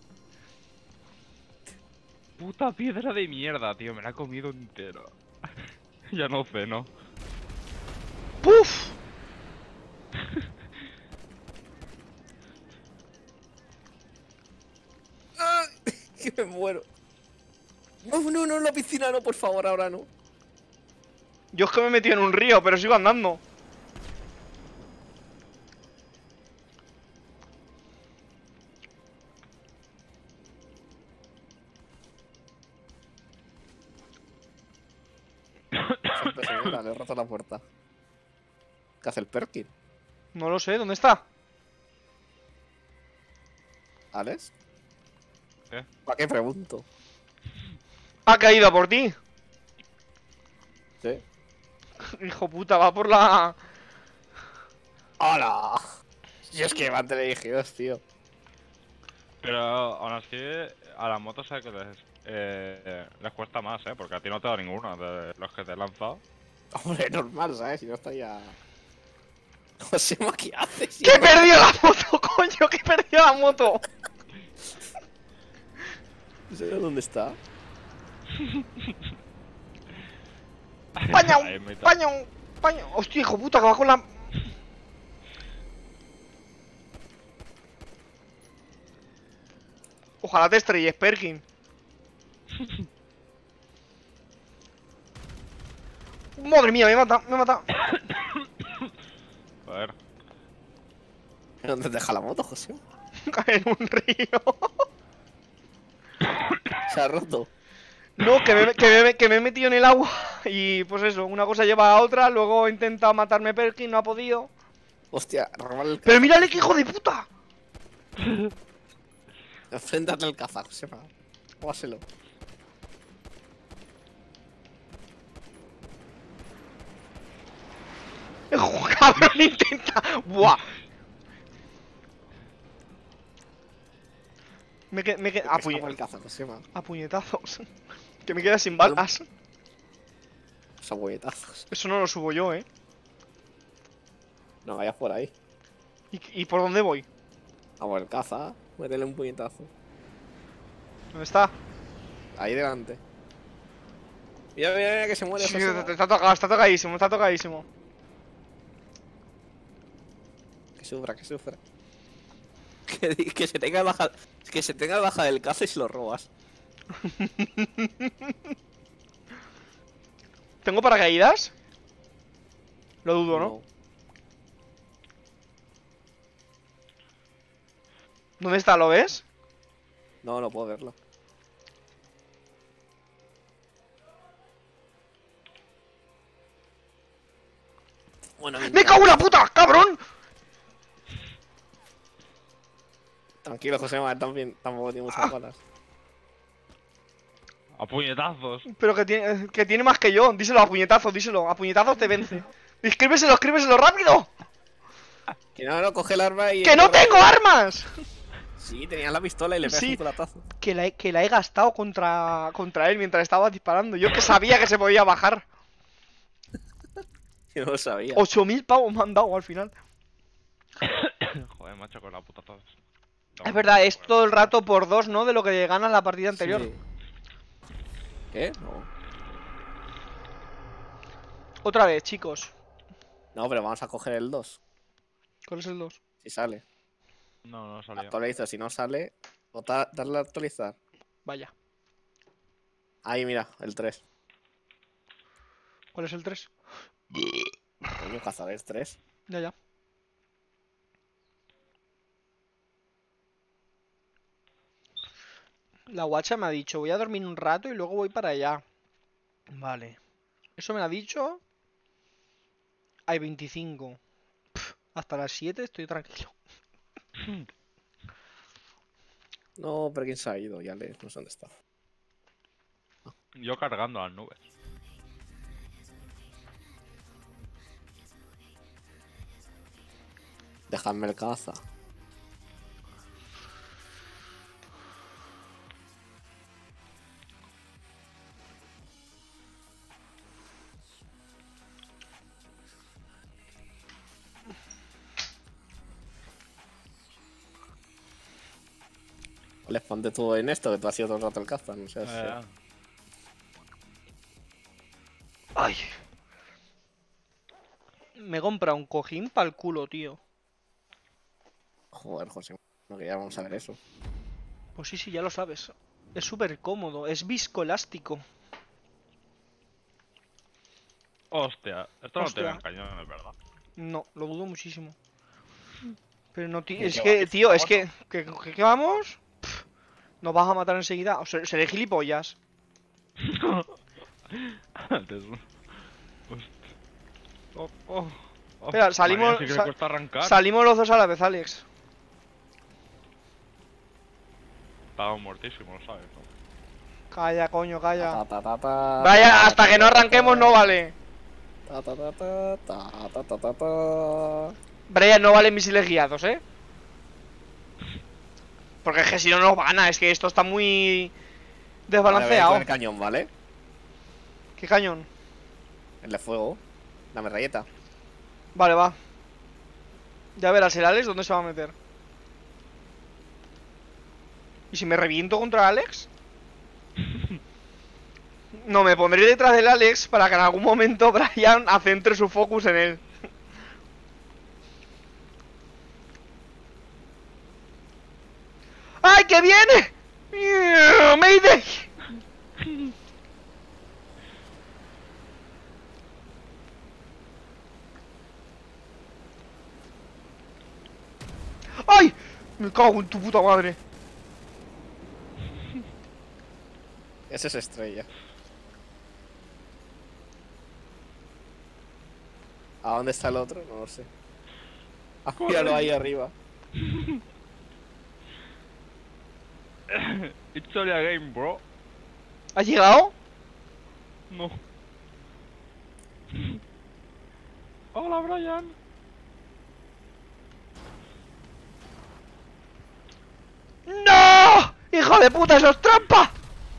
Puta piedra de mierda, tío. Me la he comido entero. Ya no ceno. ¡Puf! Ah, que me muero. No, no, no, en la piscina no, por favor, ahora no. Yo es que me he metido en un río, pero sigo andando. Siempre señora, le he roto la puerta. ¿Qué hace el Perkin? No lo sé, ¿dónde está? ¿Alex? ¿Qué? ¿Para qué pregunto? Ha caído a por ti. ¿Sí? Hijo puta, va por la... ¡Hola! Si es que van teledirigidos, tío. Pero aún así, a las motos sé que les cuesta más, porque a ti no te da ninguno de los que te he lanzado. Hombre, normal, ¿sabes? Si no está ya... Josema, ¿qué haces? ¡Que he perdido la moto, coño! ¡Que he perdido la moto! ¿En serio dónde está? ¡Pañao! Ahí me ta- ¡Pañao! ¡Pañao! ¡Hostia, hijo puta, que va con la... Ojalá te estrelles, Perkin. Madre mía, me mata, me mata. Joder. ¿Dónde te deja la moto, José? En un río. Se ha roto. No, que me he metido en el agua. Y pues eso, una cosa lleva a otra. Luego he intentado matarme Perkin, no ha podido. Hostia, robarle el ¡Pero mírale, que hijo de puta! Enfréntate al caza, Josema. Jugáselo. cabrón intenta. Buah. Me queda. El caza, que se llama. A puñetazos. Que me queda sin balas. Los abuelitazos. Eso no lo subo yo, No vayas por ahí. ¿Y por dónde voy? A por el caza, métele un puñetazo. ¿Dónde está? Ahí delante. Mira, mira, mira que se muere. Sí, José. está tocado, está tocadísimo, está tocadísimo. Que sufra, que sufra. Que se tenga baja. Que se tenga baja del caza y se lo robas. ¿Tengo paracaídas? Lo dudo, ¿no? ¿Dónde está? ¿Lo ves? No, no puedo verlo. Bueno, ¡Me cago en la puta, cabrón! Tranquilo, José Manuel, tampoco tiene muchas balas. A puñetazos. Pero que tiene más que yo. Díselo a puñetazos, díselo. A puñetazos te vence. Escríbeselo, escríbeselo rápido. Que no, coge el arma y... ¡Que no tengo armas! Sí, tenías la pistola y le pegas Sí. un culatazo. Que la he gastado contra él mientras estaba disparando. Yo que sabía que se podía bajar. Yo no lo sabía. 8000 pavos me han dado al final. Joder, macho, con la puta todos. Es verdad, es todo el rato por 2, ¿no? De lo que gana la partida anterior. Sí. ¿Qué? No. Otra vez, chicos. No, pero vamos a coger el 2. ¿Cuál es el 2? Si sale. No, no salió. Actualiza, si no sale... Darle a actualizar. Vaya. Ahí, mira, el 3. ¿Cuál es el 3? Coño, cazadores 3. Ya, ya. La guacha me ha dicho, voy a dormir un rato y luego voy para allá. Vale. Eso me lo ha dicho. Hay 25. Hasta las 7 estoy tranquilo. No, pero quién se ha ido, ya le... No sé dónde está. Yo cargando las nubes. Dejadme el caza. Les ponte tú en esto, que tú has sido todo el rato el caza, no sé. Ay. Me he comprado un cojín para el culo, tío. Joder, José, no que ya vamos a ver eso. Pues sí, ya lo sabes. Es súper cómodo, es viscoelástico. Hostia, esto no Hostia. tiene cañones, ¿verdad? No, lo dudo muchísimo. Pero no, tío, ¿Y es qué que, va? tío, es que... ¿Qué vamos? Pff, nos vas a matar enseguida. O sea, seré gilipollas. Antes. Hostia. Oh. Espera, salimos- María, sí que le cuesta arrancar. Salimos los dos a la vez, Alex. Estaba muertísimo, lo sabes, ¿no? Calla, coño, calla. Ta, ta, ta, ta, Vaya, ta, hasta ta, que no ta, ta, arranquemos no vale. ta, ta, ta, ta, ta, ta, ta, ta, ta. Brian, no valen misiles guiados, ¿eh? Porque es que si no nos gana, es que esto está muy Vale, desbalanceado. voy con el cañón, ¿vale? ¿Qué cañón? El de fuego. La metralleta. Vale, va. Ya verás el Alex dónde se va a meter. ¿Y si me reviento contra Alex? No, me pondré detrás del Alex para que en algún momento Brian centre su focus en él. ¡Ay, que viene! ¡Mayday! ¡Ay! Me cago en tu puta madre. Ese es estrella. ¿A dónde está el otro? No lo sé. Ah, míralo ahí arriba. It's only a game, bro. ¿Has llegado? No. Hola, Brian. hijo de puta! ¡Eso es trampa!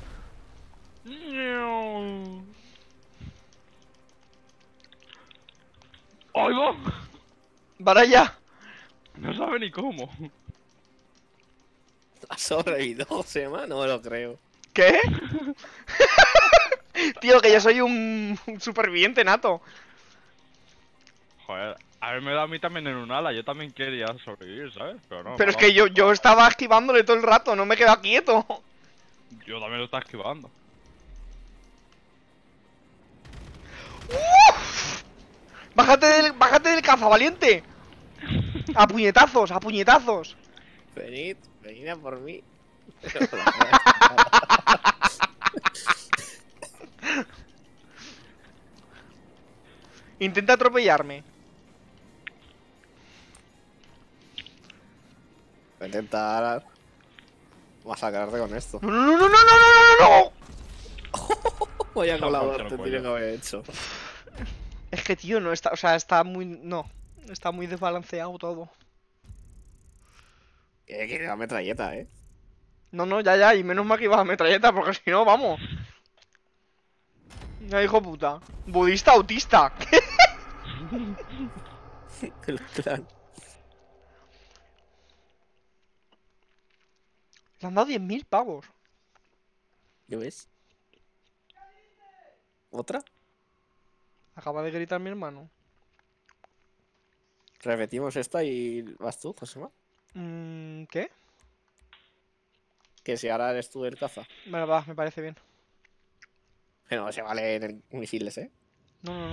¡Ay, va! ¡Para allá! No sabe ni cómo. ¿Ha sobrevivido, Josema? No me lo creo. ¿Qué? Tío, que yo soy un superviviente nato. Joder, haberme dado a mí también en un ala. Yo también quería sobrevivir, ¿sabes? Pero no. Pero me es ha que dado. yo estaba esquivándole todo el rato, no me he quedado quieto. Yo también lo estaba esquivando. Bájate del caza, valiente. A puñetazos, a puñetazos. Venid a por mí. Intenta atropellarme. Voy a intentar masacrarte con esto. No, no, no, no, no, no, no, no, no. Voy a Esa colaborar, parte te no tiene que puedo. haber hecho. Es que, tío, no está, o sea, está muy, no, está muy desbalanceado todo. Que la metralleta, No, no, ya, y menos mal que iba a metralleta, porque si no, vamos. Ya, hijo puta. Budista autista. El clan. Le han dado 10.000 pavos. ¿Qué ves? ¿Otra? Acaba de gritar mi hermano. Repetimos esta y vas tú, Josema. ¿Qué? Que si ahora eres tú el caza. Vale, va, me parece bien. Que no se valen misiles, No, no, no.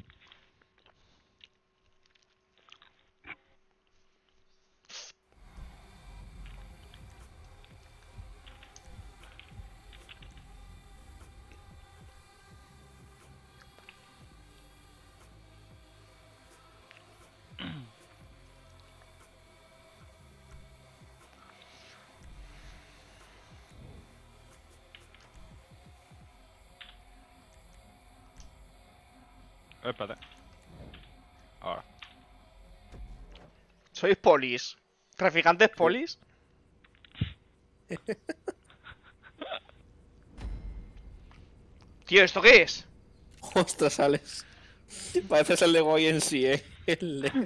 Espérate. Ahora. Sois polis. ¿Traficantes polis? Tío, ¿esto qué es? Ostras, Alex. Pareces el de Goy en sí, El de...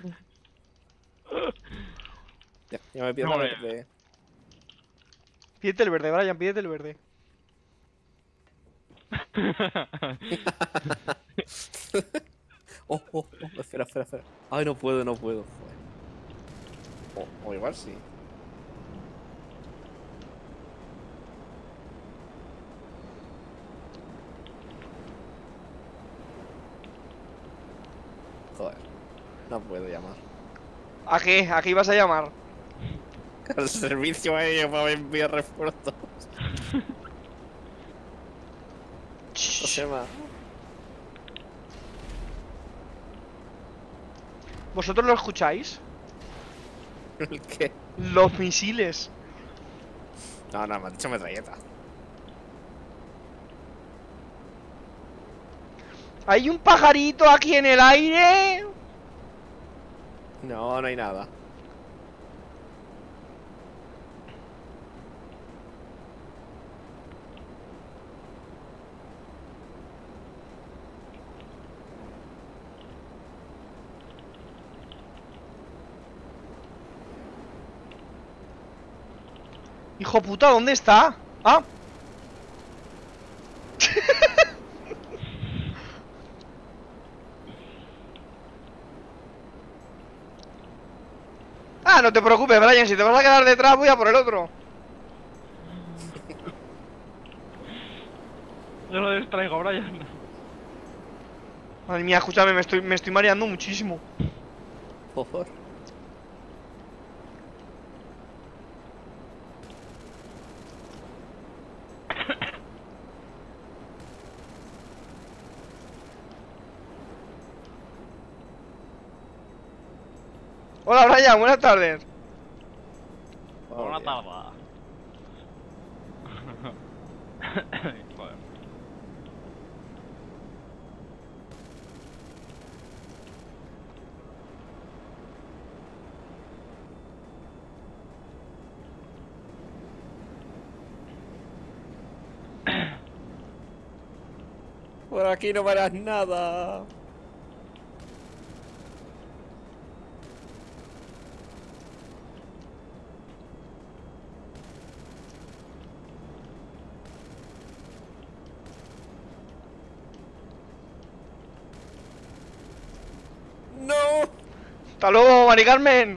Ya me pido No, una verde. Pídete el verde, Brian, pídete el verde. Espera. Ay, no puedo. Joder. O igual sí. Joder. No puedo llamar. ¿A qué? ¿A qué ibas a llamar? Al servicio aéreo para enviar refuerzos. Josema. ¿Vosotros lo escucháis? ¿El qué? Los misiles. No, me han dicho metralleta. Hay un pajarito aquí en el aire. No hay nada. Hijo puta, ¿dónde está? Ah. Ah, no te preocupes, Brian, si te vas a quedar detrás voy a por el otro. Yo lo distraigo, Brian. Madre mía, escúchame, me estoy mareando muchísimo. Por favor. Hola, Brian, buenas tardes. Buena Joder. tarde. Joder. Por aquí no verás nada. ¡No! ¡Hasta luego, Mari Carmen!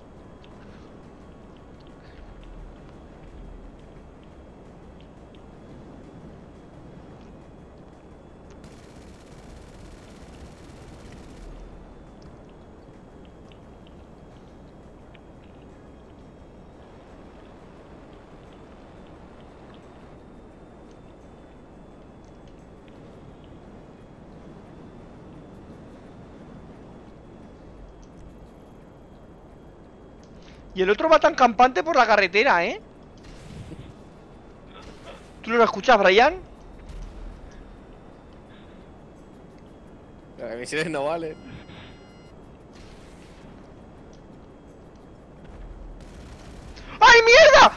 Y el otro va tan campante por la carretera, ¿eh? ¿Tú no lo escuchas, Brian? Las misiones no valen. ¡Ay, mierda!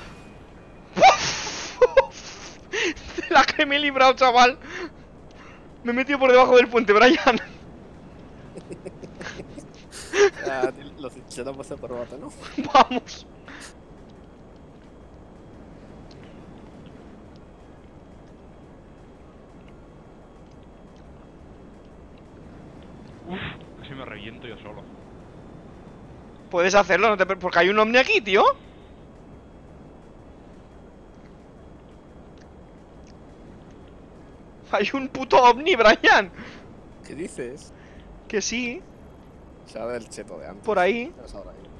De la que me he librado, chaval. Me he metido por debajo del puente, Brian. Ah, los hinchados pasan por bata, ¿no? Vamos. Casi me reviento yo solo. Puedes hacerlo, no te... porque hay un ovni aquí, tío. Hay un puto ovni, Brian. ¿Qué dices? Que sí, Sale del cheto de antes. por ahí. Ya sabrá yo.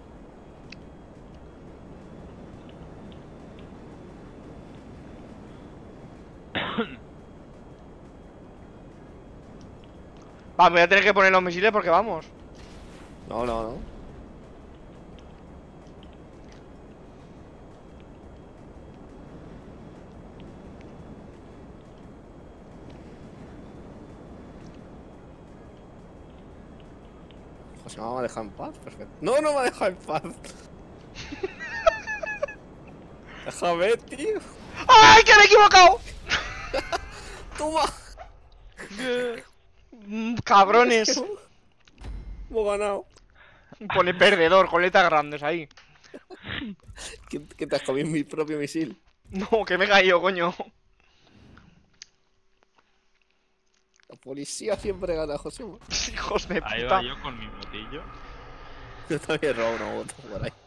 Va, voy a tener que poner los misiles porque vamos. No, no, no. José me ha dejado en paz, perfecto. No, no me ha dejado en paz. Déjame, tío. ¡Ay, que me he equivocado! Toma. Cabrones. Hemos ganado. Pone perdedor, con letras grandes ahí. ¿Qué te has comido mi propio misil? No, que me he caído, coño. La policía siempre gana, José. Hijos de Ahí puta. va yo con mi motillo. Yo también he robado una moto por ahí.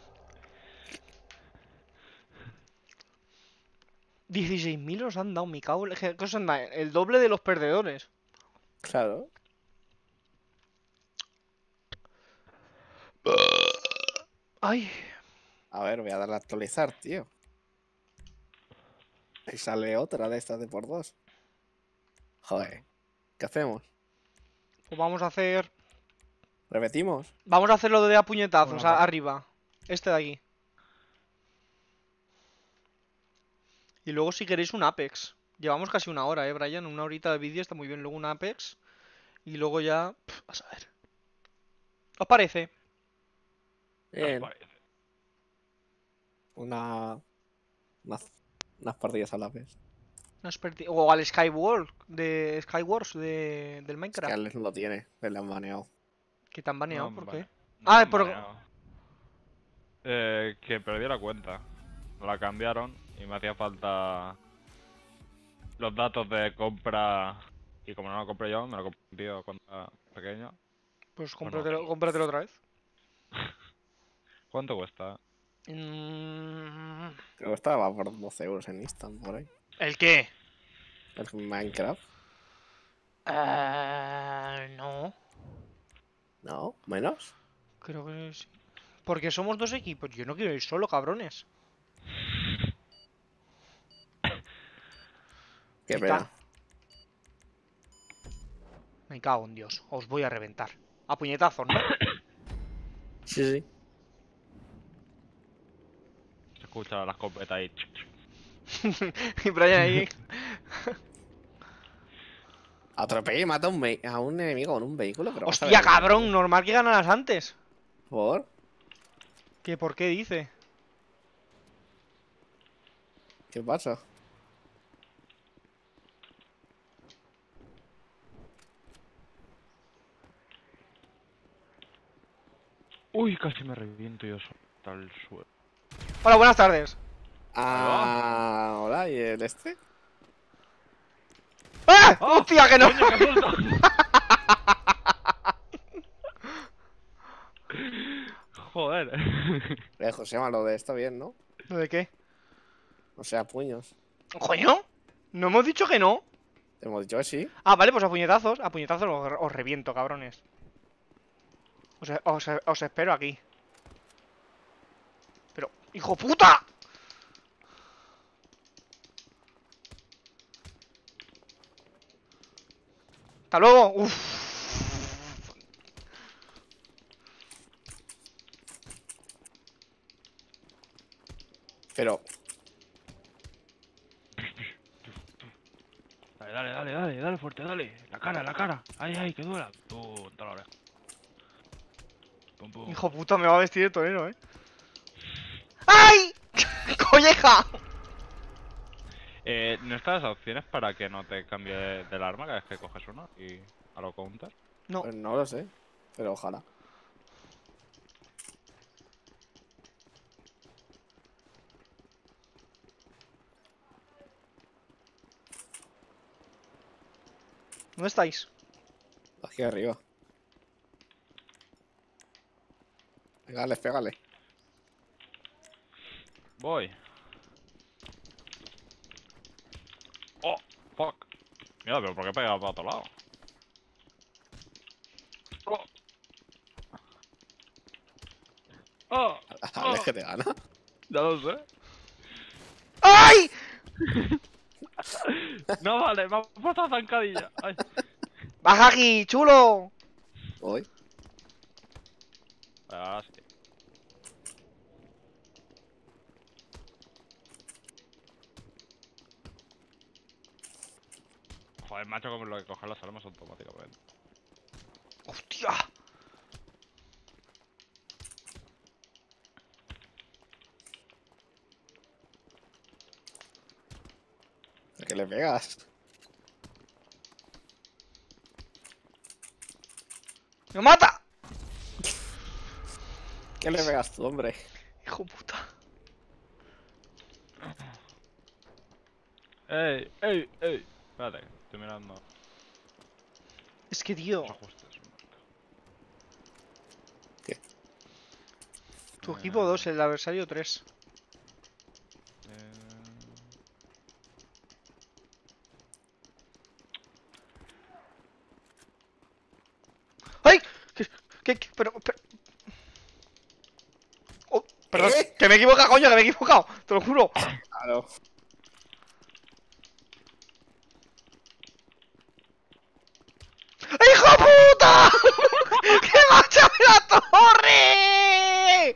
16.000 os han dado, mi cago. ¿Qué os han dado? El doble de los perdedores. Claro. Ay. A ver, voy a darle a actualizar, tío. Y sale otra de estas de por dos. Joder. ¿Qué hacemos? Pues vamos a hacer. ¿Repetimos? Vamos a hacer lo de a puñetazos Bueno, va. arriba. Este de aquí. Y luego si queréis un Apex. Llevamos casi una hora, Brian. Una horita de vídeo está muy bien. Luego un Apex. Y luego ya... a saber. ¿Os parece? Bien. Vale. Unas partidas a la vez. O al Skyward Skywars del Es Minecraft. que Alex no lo tiene, le han baneado. Que te han baneado, No, ¿por vale. qué? No Ah, me han por- baneado. Que perdí la cuenta. La cambiaron y me hacía falta los datos de compra. Y como no lo compré yo, me lo compré un tío cuando era pequeño. Pues Bueno. cómpratelo otra vez. ¿Cuánto cuesta? Creo que estaba por 12 euros en Instant, por ahí. ¿El qué? El Minecraft. No. No, menos. Creo que sí. Porque somos dos equipos. Yo no quiero ir solo, cabrones. Qué Ahí pena. está. Me cago en Dios. Os voy a reventar. A puñetazos, ¿no? Sí, sí. Se escucha la escopeta ahí. Y Brian ahí. Atropellé y mata a un enemigo con un vehículo. Pero vas a Hostia, ver, cabrón. Normal que ganaras antes. ¿Por? ¿Qué por qué dice? ¿Qué pasa? Uy, casi me reviento yo solo al suelo. Hola, buenas tardes. Ah, hola, ¿y el este? ¡Ah! ¡Ah! ¡Hostia, que no! ¡Coño, que asusto! Joder. José, lo de esto bien, ¿no? ¿Lo de qué? O sea, puños. ¿Coño? ¿No hemos dicho que no? Te hemos dicho que sí. Ah, vale, pues a puñetazos. A puñetazos os reviento, cabrones. Os espero aquí. Pero, ¡hijo puta! ¡Hasta luego! Uf. Pero, Dale fuerte, dale. La cara. Ay, que duela. Pum, toda la oreja. Pum, pum. Hijo puta, me va a vestir de torero, ¡Ay! ¡Colleja! ¿No están las opciones para que no te cambie del arma cada vez que coges uno y a lo counter? No. pues no lo sé. Pero ojalá. ¿Dónde estáis? Aquí arriba. Pégale, pégale. Voy. Oh, fuck. Mira, pero ¿por qué pegado para otro lado? Oh. Oh, Alex, que te gana. ya lo sé. ¡Ay! No vale, me ha puesto zancadilla. Ay. ¡Baja aquí, chulo! Voy. Ahora sí. Joder, macho, como lo que coger las armas automáticamente. ¡Hostia! ¿A qué le pegas? ¡Me mata! ¿Qué le pegas tú, hombre? Hijo puta. ¡Ey! Espérate, estoy mirando Es que, tío, los ajustes. tu equipo 2, el adversario 3. ¡Ay! Pero... Oh, perdón, ¿Qué? que me he equivocado, coño, que me he equivocado. Te lo juro. Claro. ¡Hijo puta! ¡Que me ha echado la torre!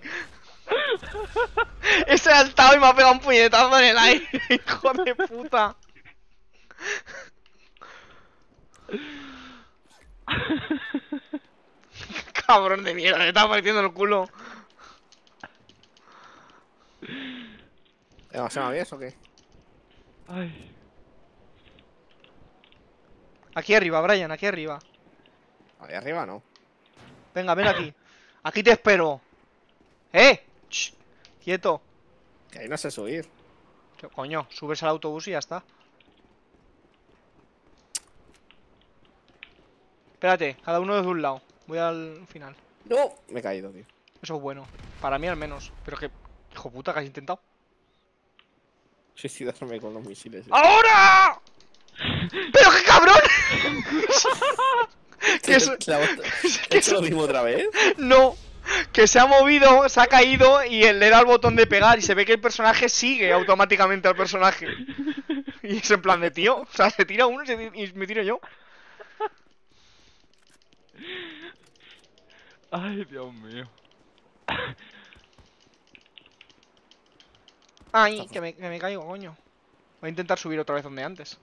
He saltado y me ha pegado un puñetazo en el aire, hijo de puta. Cabrón de mierda, me está partiendo el culo. ¿Se me avies o qué? Ay. Aquí arriba, Brian, aquí arriba. Ahí arriba no. Venga, ven aquí. Aquí te espero. ¡Eh! Shh, quieto. Que ahí no sé subir. ¿Qué coño? Subes al autobús y ya está. Espérate, cada uno desde un lado. Voy al final. ¡No! Me he caído, tío. Eso es bueno. Para mí al menos. Pero que... Hijo puta, que has intentado. Suicidarme con los misiles. ¡Ahora! ¡Pero qué cabrón! que eso... ¿He hecho lo mismo otra vez? No. Que se ha movido, se ha caído y él le da el botón de pegar y se ve que el personaje sigue automáticamente al personaje. Y es en plan de tío. O sea, se tira uno y me tiro yo. Ay, Dios mío. Ay, que me caigo, coño. Voy a intentar subir otra vez donde antes.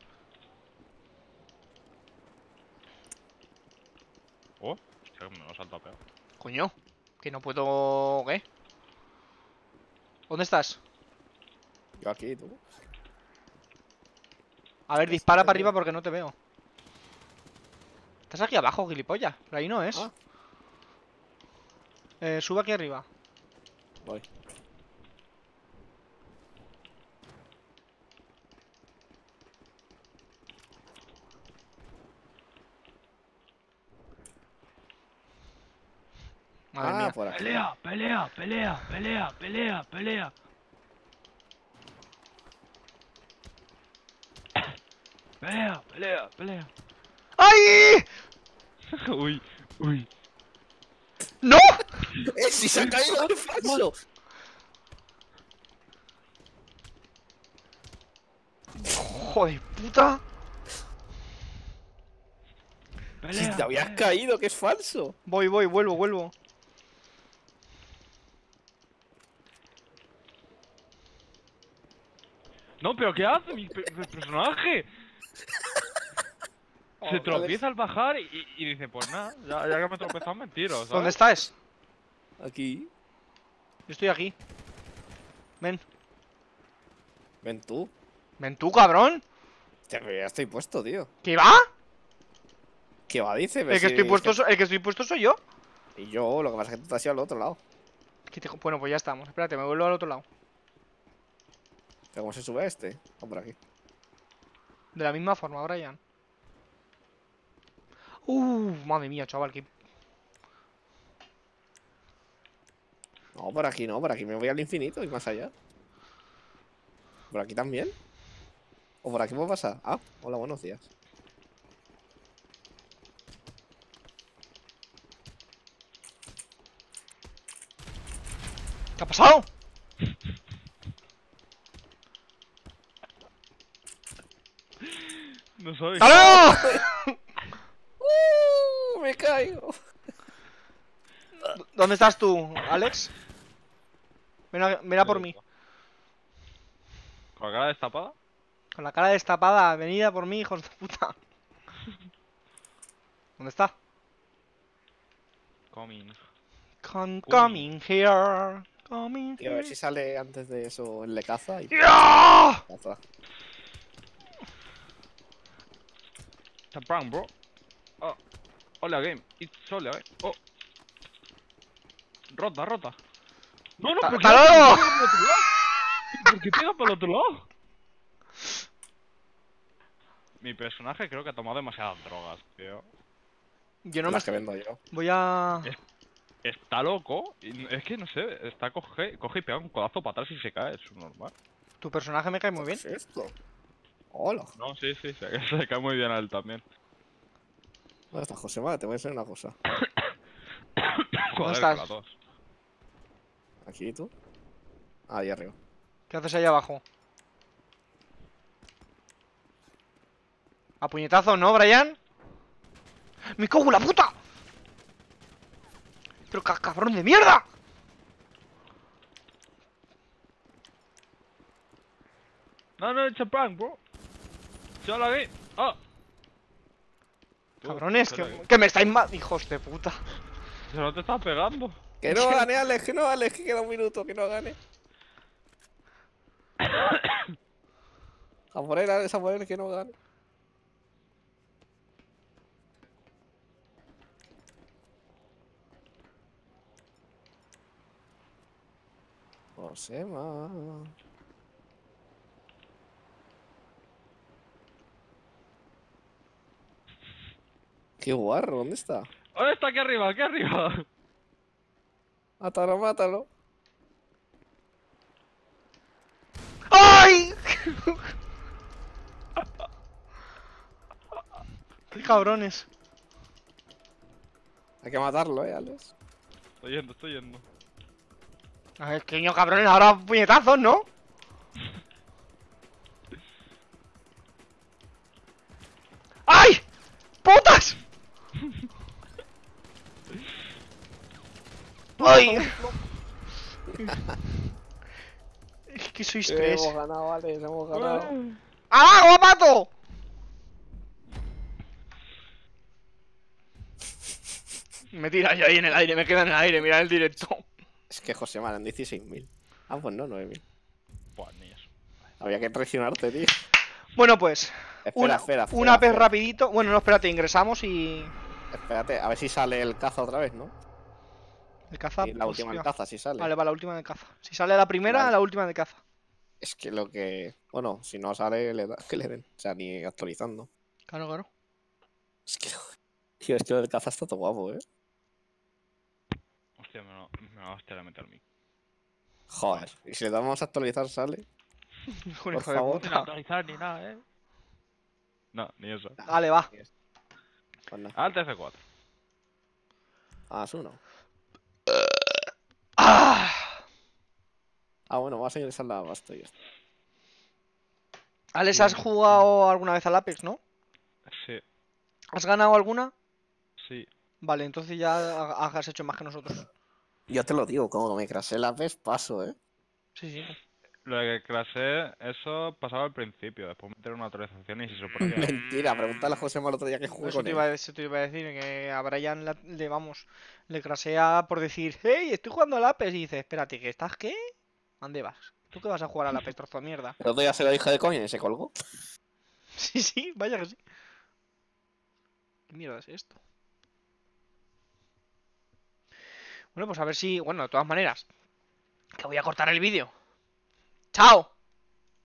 Oh, hostia, me lo he saltado peor. Coño, que no puedo... ¿Qué? ¿Dónde estás? Yo aquí, tú. A ver, dispara para arriba porque no te veo. Estás aquí abajo, gilipollas. Pero ahí no es. Ah. Sube aquí arriba. Voy. Madre Ah, mía. por aquí. Pelea, pelea, pelea, pelea, pelea, pelea. Pelea, pelea, pelea. ¡Ay! Uy, uy. ¡No! ¡Si se ha caído el falso! Joder, puta. ¡Si Pelea. te habías pelea. caído, que es falso! Voy, vuelvo. No, pero ¿qué hace mi personaje? Se tropieza al bajar y dice, pues nada, ya que me he tropezado me tiro, ¿sabes? ¿Dónde estás? Aquí. Yo estoy aquí. Ven. Ven tú. Ven tú, cabrón. Hostia, pero ya estoy puesto, tío. ¿Qué va? ¿Qué va? Dice. El que estoy puesto soy yo. Y yo, lo que pasa es que tú te has ido al otro lado. Bueno, pues ya estamos. Espérate, me vuelvo al otro lado. ¿Pero cómo se sube a este? Vamos por aquí. De la misma forma, Brian. Madre mía, chaval, que... No, por aquí no, por aquí me voy al infinito y más allá. ¿Por aquí también? ¿O por aquí puedo pasar? Ah, hola, buenos días. ¿Qué ha pasado? No soy. ¡Halo! Me caigo. ¿Dónde estás tú, Alex? Ven a por mí. ¿Con la cara destapada? Con la cara destapada, venida por mí, hijos de puta. ¿Dónde está? Coming. Coming here. Coming Tío, a ver here. si sale antes de eso el de caza y ¡Ya! caza. It's a prank, bro. Oh. Hola, game. It's hola, Oh. Rota, rota. No, no, pero ¿qué ¡Hasta haces? luego! ¿Por qué pega por el otro lado? ¿Por qué pega por el otro lado? Mi personaje creo que ha tomado demasiadas drogas, tío. Yo no me... Las que vendo yo. Voy a... Está loco. Y es que no sé, coge y pega un codazo para atrás y se cae, es normal. Tu personaje me cae muy bien. ¿Qué es esto? Hola. No, sí, se cae muy bien a él también. ¿Dónde está José? Vale, te voy a enseñar una cosa. Joder, estás? con las dos. Aquí tú. Ahí arriba. ¿Qué haces ahí abajo? A puñetazo, ¿no, Brian? ¡Me cago en la puta! ¡Pero cabrón de mierda! No, no, it's a prank, bro. Yo la vi. Ah. Cabrones, Espera, que me estáis mal... Hijos de puta. Se no te está pegando. Que no gane, Alex, que no, Alex, que queda un minuto, que no gane. A por él, Alex, a por él, que no gane. Josema. Qué guarro, ¿dónde está? ¿Dónde está? Aquí arriba, aquí arriba. Mátalo, mátalo. ¡Ay! ¡Qué cabrones! Hay que matarlo, Alex. Estoy yendo. A ver, coño, cabrones, ahora puñetazos, ¿no? ¡Ay! ¡Putas! ¡Ay! Es que sois tres. Hemos ganado, Alex, hemos ganado. ¡Ah, guapato! Me tira yo ahí en el aire, me queda en el aire, mira el directo. Es que José me dan 16.000. Ah, pues no, 9.000. Pues ni eso. Había que traicionarte, tío. Bueno, pues, Espera, una vez espera. rapidito. Bueno, no, espérate, ingresamos y... Espérate, a ver si sale el caza otra vez, ¿no? El caza. Y la última hostia. en caza, si sale. Vale, va la última de caza. Si sale la primera, Vale. la última de caza. Es que lo que. Bueno, si no sale, le da que le den. O sea, ni actualizando. Claro, claro. Es que. Tío, es que lo del caza está todo guapo, Hostia, me va a hostia la meter a mí. Joder. Y si le damos a actualizar, sale. Hijo Por de favor. Sin puta. actualizar ni nada, No, ni eso. Vale, va. Pues nada. Alt F4. Ah, es uno. ¡Ah! Ah, bueno, va a seguir esa la basto y ya está. Alex, ¿has jugado alguna vez al Apex, no? Sí, ¿Has ganado alguna? sí. Vale, entonces ya has hecho más que nosotros. Yo te lo digo, como me crasé la vez, paso, Sí, sí. Lo de que clase, eso pasaba al principio. Después metieron una actualización y se suponía. Mentira, pregúntale a José el otro día que jugué con él. Eso te iba a decir, que a Brian le crasea por decir, hey, estoy jugando al Apex. Y dice, espérate, ¿que estás qué? ¿Dónde vas? ¿Tú qué vas a jugar al Apex, trozo de mierda? El otro día se lo dije de coña y se colgó. Sí, sí, vaya que sí. ¿Qué mierda es esto? Bueno, pues a ver si... Bueno, de todas maneras, que voy a cortar el vídeo. ¡Chao!